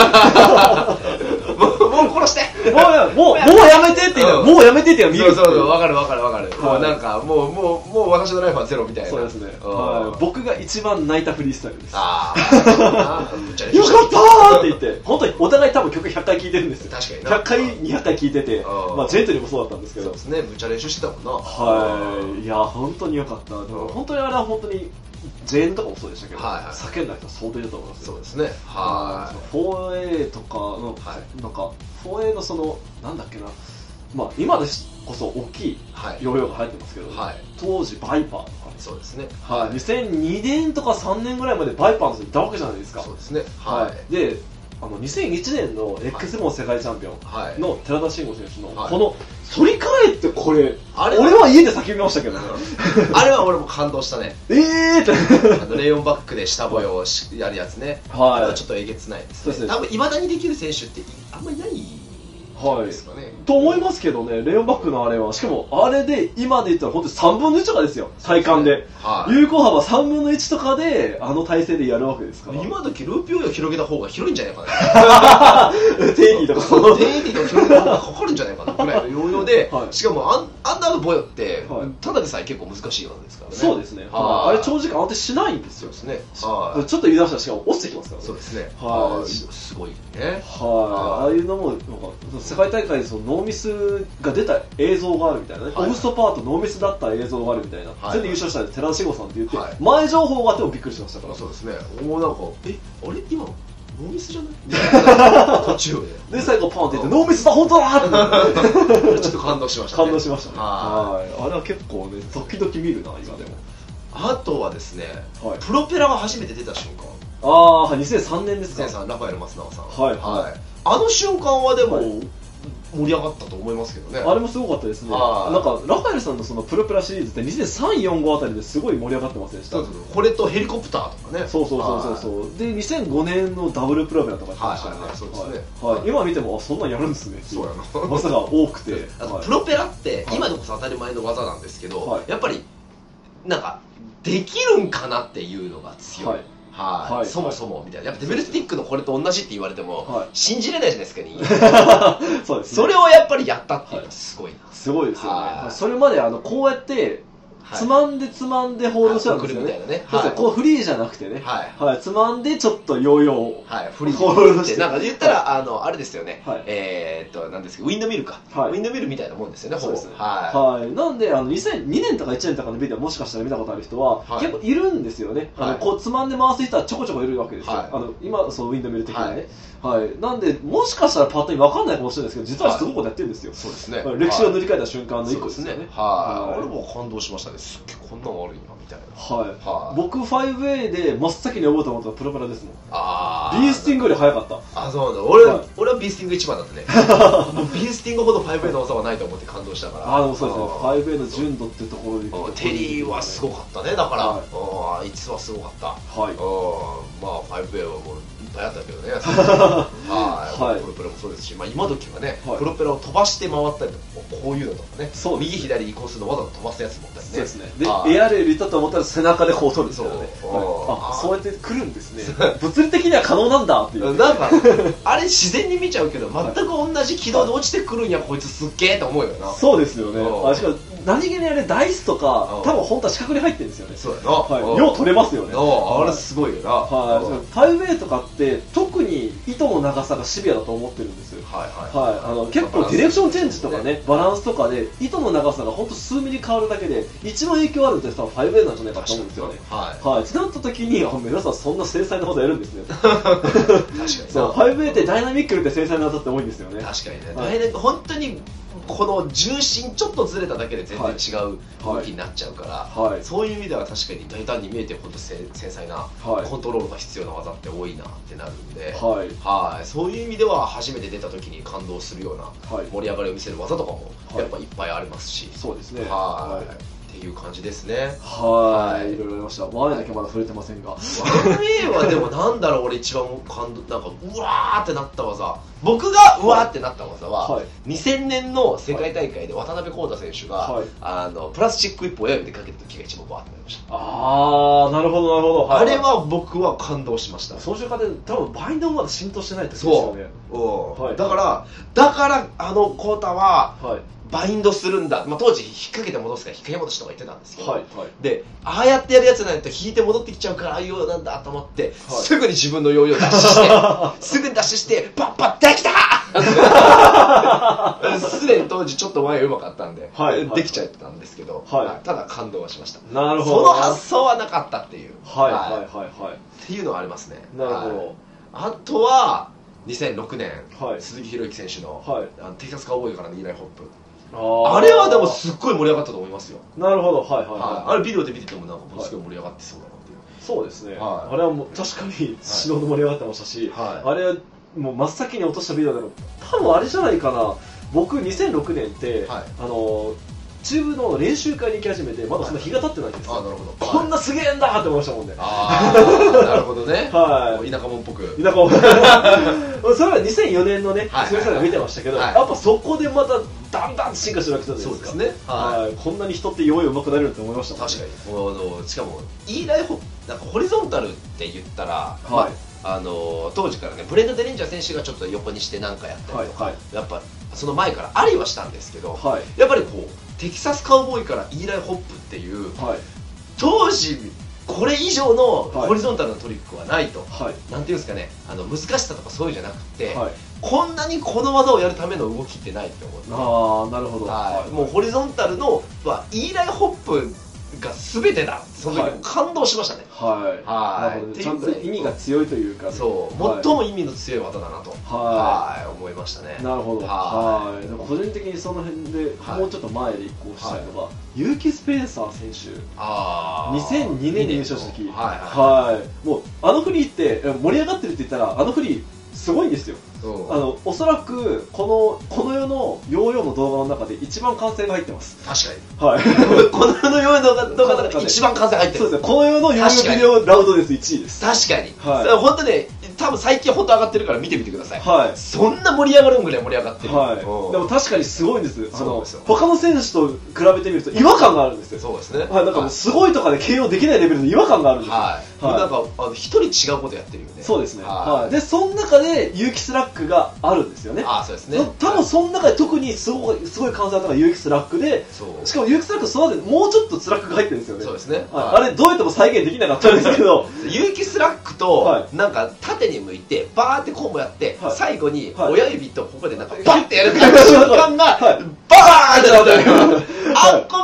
もう殺してもうもうやめてっていうのもうやめてっていうの見る。 そうそうそう、分かる分かる分かる。もうなんかもうもうもう私のライフはゼロみたいな。 そうですね。僕が一番泣いたフリースタイルです。 ああ、 よかったーって言って、本当にお互い多分曲ひゃっかい聴いてるんですよ。 確かにひゃっかいにひゃっかい聴いてて、まあジェントリーもそうだったんですけど。 そうですね。むっちゃ練習してたもんな。 はい。いや本当によかった。でも本当にあれは本当にジェーンとかもそうでしたけど、叫んだ人は相当いると思います。 そうですね。はい。 フォーエー とかのなんか フォーエー のそのなんだっけな、まあ今ですこそ大きいヨーヨーが入ってますけど、当時バイパーとか、 そうですね。 はい。にせんにねんとかさんねんぐらいまでバイパーの人いたわけじゃないですか。 そうですね。 はい。で、あのにせんいちねんの エックス ボーン世界チャンピオンの寺田慎吾選手のこの反り返ってこれ、俺は家で叫びましたけどね。 あれは俺も感動したね。 えーって。 レイオンバックで下ボヨをやるやつね。はい。ちょっとえげつないですね。多分いまだにできる選手ってあんまりないですかね。 と思いますけどね、レイオンバックのあれは、しかもあれで今で言ったら本当にさんぶんのいちとかですよ、体感で。有効幅さんぶんのいちとかであの体勢でやるわけですから。 今時ループヨーヨー広げた方が広いんじゃないかな。 テイニーとか。 テイニーとか広げた方がかかるんじゃないかなぐらいのヨーヨーで、しかもアンアンダーのボヨってただでさえ結構難しい技ですからね。 そうですね。あれ長時間安定しないんですよ。ちょっと油断したらしかも落ちてきますからね。 そうですね。はい。すごいね。 はい。ああいうのもなんか世界大会でそのノーミスが出た映像があるみたいなね、オフストパートノーミスだった映像があるみたいな、それで優勝した寺田慎吾さんって言って、前情報があってもびっくりしましたから。 そうですね。もうなんかえあれ今ノーミスじゃない途中でで最後パンって言ってノーミスだ本当だってちょっと感動しました。 感動しましたね。はい。あれは結構ね時々見るな今でも。 あとはですね、プロペラが初めて出た瞬間。 ああ、にせんさんねんですか。 ラファエル松永さん。 はいはい。 あの瞬間はでも盛り上がったと思いますけどね。 あれもすごかったですね。なんかラファエルさんのそのプロペラシリーズってにせんさん、よん、ごあたりですごい盛り上がってませんでした。 これとヘリコプターとかね。 そうそうそうそうそう。でにせんごねんのダブルプロペラとかやってましたよね。そうですね。はい。今見てもあそんなんやるんですね。そうやな。技が多くて。 プロペラって今でこそ当たり前の技なんですけど、やっぱりなんかできるんかなっていうのが強い。はい、そもそもみたいな、やっぱデベルスティックのこれと同じって言われても信じれないじゃないですかね。そうです。それをやっぱりやったっていうのはすごいな。 すごいですよね。それまであのこうやってつまんでつまんでホールドしたんですよね。こうフリーじゃなくてね、つまんでちょっとヨーヨーをフリーホールドして、なんか言ったらあのあれですよね。えっとなんですけどウィンドミルか、ウィンドミルみたいなもんですよね。そうですね。はい。なんであのにせんにねんとかいちねんとかのビデオもしかしたら見たことある人は結構いるんですよね。こうつまんで回す人はちょこちょこいるわけですよ。あの今そうウィンドミル的なね。はい。なんでもしかしたらパッとに分かんないかもしれないですけど、実はすごいことやってるんですよ。 そうですね。 歴史を塗り替えた瞬間の一個ですね。 はい。俺も感動しましたね。 すっげえこんなんあるんやみたいな。 はい、はい、僕 ファイブエー で真っ先に覚えたものはプロペラですもん。ああビースティングより早かった。 あそうなんだ。俺、はい、俺はビースティング一番だったねビースティングほど ファイブエー の技はないと思って感動したから。 あでもそうですね、 ファイブエー の純度っていうところにテリーはすごかったね。だから、はい、いつはすごかった。はい、まあ ファイブエー はもういっぱいあったけどねはい、プロペラもそうですし、まあ、今時はね、はい、プロペラを飛ばして回ったりとか、こういうのとかね、右左移行するのわざと飛ばすやつもったりね。 そうですね。でエアレールいったと思ったら背中でこう取るんですよね。あそうやって来るんですね物理的には可能なんだっていう。 なんかあれ自然に見ちゃうけど全く同じ軌道で落ちてくるんやこいつすっげえと思うよな。 そうですよね。あしかも何気にあれダイスとか多分本当は四角に入ってるんですよね。そうやな、はい、よう取れますよね。 あれすごいよな。 はい、ファイブエー とかって特に糸の長さがシビアだと思ってるんですよ。はいはい、はい、あの結構ディレクションチェンジとかねバランスとかで糸の長さが本当数ミリ変わるだけで一番影響あるって多分 ファイブエー なんじゃないかと思うんですよね。はいはい、ってなった時にあ皆さんそんな繊細な技やるんですね確かにそう ファイブエー ってダイナミックで繊細な技って多いんですよね。 確かにね、はい、本当にこの重心ちょっとずれただけで全然違う動きになっちゃうから、はいはい、そういう意味では確かに大胆に見えて本当繊細なコントロールが必要な技って多いなってなるんで、はい、はいそういう意味では初めて出た時に感動するような盛り上がりを見せる技とかもやっぱいっぱいありますし、そうですね。はい、っていう感じですね。 はい、いろいろありました。ワンエーだけまだ触れてませんが。ワンエーはでもなんだろう俺一番感動なんかうわーってなった技。僕がうわーってなった技は、はい、にせんねんの世界大会で渡辺康太選手が、はい、あのプラスチック一本親指でかけた時が一番わーってなりました。 あーなるほどなるほど。 はい、あれは僕は感動しました。 操縦家で多分バインドもまだ浸透してないってことですよね。 そう、はい、だからだからあの康太は、はいバインドするんだ、まあ、当時引っ掛けて戻すから引っ掛け戻しとか言ってたんですけど、はいはい、でああやってやるやつなんと引いて戻ってきちゃうからああいうようなんだと思って、はい、すぐに自分のヨーヨーダッシュしてすぐにダッシュしてパッパッできたすでに当時ちょっと前うまかったんで、はいはい、できちゃったんですけど、はい、ただ感動はしました。なるほど。その発想はなかったっていう、はいはいはいはい、っていうのはありますね。なるほど、はい、あとはにせんろくねん、はい、鈴木宏之選手の、はい、あのテキサスカウボーイからのイーライホップ、あ, あれはでもすっごい盛り上がったと思いますよ。 なるほど、はいはい、はい、 あれビデオで見ててもなんかものすごい盛り上がってそうだなっていう、 はい、そうですね、はい、あれはもう確かに指導の盛り上がってましたし、はい、あれはもう真っ先に落としたビデオでも多分あれじゃないかな。僕にせんろくねんって、はい、あの中部の練習会に行き始めてまだそんな日が経ってないんですよ。あ、なるほど。こんなすげえんだって思いましたもんね。ああ、なるほどね。はい。田舎者っぽく。田舎者。 それはにせんよねんのね、鈴木さんが見てましたけど、やっぱそこでまただんだん進化してるわけじゃないですか。そうですね。はい。こんなに人って弱い上手くなれるって思いましたもんね。 確かに。あのしかもイーライホなんかホリゾンタルって言ったら、はい。あの当時からねブレンド・デレンジャー選手がちょっと横にして何かやったりとか、はいはい、やっぱその前からありはしたんですけど、はい、やっぱりこうテキサスカウボーイからイーライホップっていう、はい、当時これ以上のホリゾンタルなトリックはないと、はい、なんていうんですかね、あの難しさとかそういうじゃなくて、はい、こんなにこの技をやるための動きってないって思って、 ああなるほど、 はい、もうホリゾンタルの、まあ、イーライホップが全てだ。その時も感動しましたね。はいはい。ちゃんと意味が強いというか、 そう最も意味の強い技だなとはい思いましたね。 なるほど。はい。個人的にその辺でもうちょっと前で移行したいのがユーキ・スペンサー選手、にせんにねんに優勝した時、はい。もうあのフリーって盛り上がってるって言ったらあのフリーすごいんですよ。あのおそらくこのこの世のヨーヨーの動画の中で一番歓声が入ってます。 確かに。はい。この世のヨーヨーの動画の中で一番歓声入ってる。 そうですね。この世のヨーヨービデオラウドですいちいです。 確かに。はい。本当ね、多分最近本当上がってるから見てみてください。はい。そんな盛り上がるぐらい盛り上がってる。はい。でも確かにすごいんです。あの他の選手と比べてみると違和感があるんですよ。 そうですね。 はい。なんかすごいとかで形容できないレベルの違和感があるんですよ。 はい。なんかあの一人違うことやってるよね。 そうですね。はい。でその中でユーキスラックがあるんですよね。 あ、そうですね。 多分その中で特にすごいすごい関西だったのがユーキスラックで、しかもユーキスラックその後でもうちょっとスラックが入ってるんですよね。 そうですね。 あれどうやっても再現できなかったんですけど、 ユーキスラックとなんか縦に向いてバーってコンボやって最後に親指とここでなんかバッてやる瞬間がバーンってなったよ。あっこが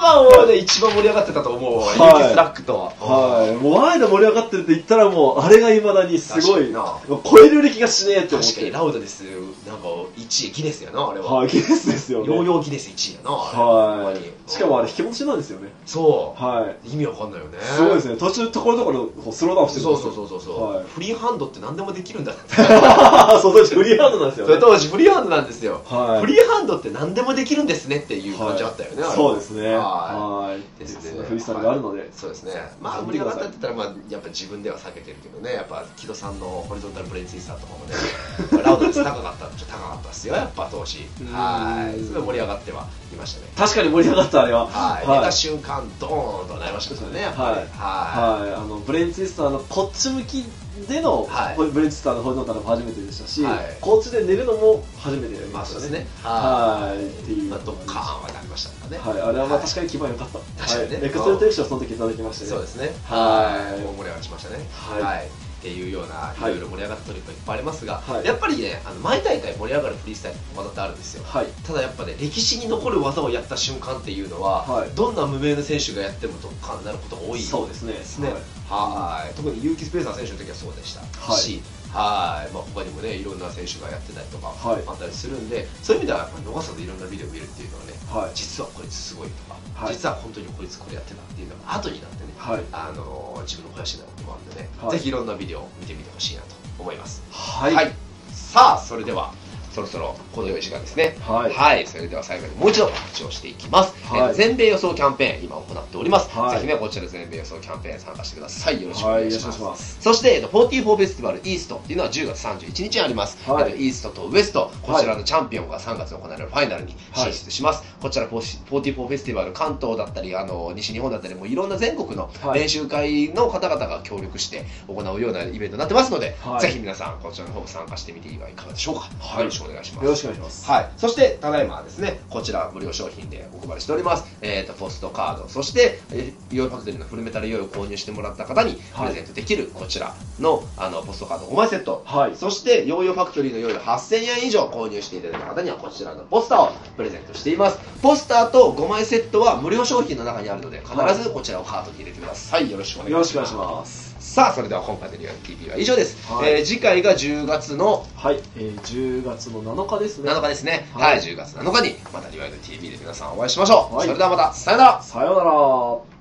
番はね、一番盛り上がってたと思う、はい、ユーキスラックと。 はい。もうワイド盛り上がってるって言ったらもう、あれが未だにすごい、な超える力がしねえって思って。 確かにラウドネス、なんかいちい、ギネスやな、あれは。 はい、ギネスですよね。 ヨーヨーギネスいちいやな、 はい。しかもあれ、引き戻しなんですよね。 そう。 はい。 意味わかんないよね。 すごいですね。途中、ところどころ、スローダウンしてるんですよ。 そうそうそうそう。フリーハンドって何でもできるんだって。 そう、当時フリーハンドなんですよね。 当時フリーハンドなんですよ。フリーハンドって何でもできるんですねっていう感じあったよね。 そうですね。はい。ですね。フリースタイルがあるので。 そうですね。まあ、盛り上がったって言ったら、まあ、やっぱ自分では避けてるけどね。やっぱ、木戸さんのホリゾンタルブレインツイスターとかもね、ラウドネス高かった、ちょっと高かったですよ、やっぱ当時。はい。すごい盛り上がってはいましたね。 確かに盛り上がった、あれは。 はい。出た瞬間、ドーンとなりましたよね、やっぱり。 はい。あの、ブレインツイスターのこっち向きでのブレインツイスターのホリゾンタルも初めてでしたし、こっちで寝るのも初めてやりましたね。はい。っていう。 ドッカーンはなりましたね。 はい。あれはまあ確かに気分良かった。 確かにね。 エクセルテレクションその時いただきましてね。 そうですね。はい。大盛り上がりしましたね。はい。っていうようないろいろ盛り上がったトリックがいっぱいありますが、はい、やっぱりね、あの毎大会盛り上がるフリースタイルの技ってあるんですよ、はい、ただやっぱね、歴史に残る技をやった瞬間っていうのは、はい、どんな無名の選手がやってもドッカンになることが多いそうですね。 はい、特に結城スペーサー選手の時はそうでしたし、はい、まあ、他にもね、いろんな選手がやってたりとかあったりするんで、そういう意味ではやっぱ逃さずいろんなビデオを見るっていうのはね、はい、実はこいつすごいとか、はい、実は本当にこいつこれやってたっていうのが後になってね、はい、あの自分の肥やしになることもあるんでね、はい、ぜひいろんなビデオを見てみてほしいなと思います。はい、はい、さあ、それではそろそろこの良い時間ですね。はい、はい、それでは最後にもう一度告知をしていきます。はい、えー、全米予想キャンペーン今行っております。はい、ぜひね、こちら全米予想キャンペーン参加してください。よろしくお願いします。はい、ますそして、えー、フォーティーフォーフェスティバルイーストっていうのはじゅうがつさんじゅういちにちにあります。はい、イーストとウエスト、こちらのチャンピオンがさんがつに行われるファイナルに進出します。はい、こちらフォーティーフォーフェスティバル関東だったり、あの西日本だったり、もういろんな全国の練習会の方々が協力して行うようなイベントになってますので、はい、ぜひ皆さんこちらの方も参加してみてはいかがでしょうか。はい、よろしくお願いします。 よろしくお願いします。 はい、そしてただいまですね、こちら無料商品でお配りしております、えー、とポストカード、そしてヨーヨーファクトリーのフルメタルヨーヨーを購入してもらった方にプレゼントできるこちら の, あのポストカードごまいセット、はい、そしてヨーヨーファクトリーのヨーヨーはっせんえん以上購入していただいた方にはこちらのポスターをプレゼントしています。ポスターとごまいセットは無料商品の中にあるので必ずこちらをカートに入れてください。よろしくお願いします。さあ、それでは今回のリアル ティービー は以上です。はい、えー、次回がじゅうがつの、 はい、えー、じゅうがつのなのかですね。 なのかですね。はい、はい、じゅうがつなのかにまたリアル ティービー で皆さんお会いしましょう。はい、それではまた、さよなら。 さよなら。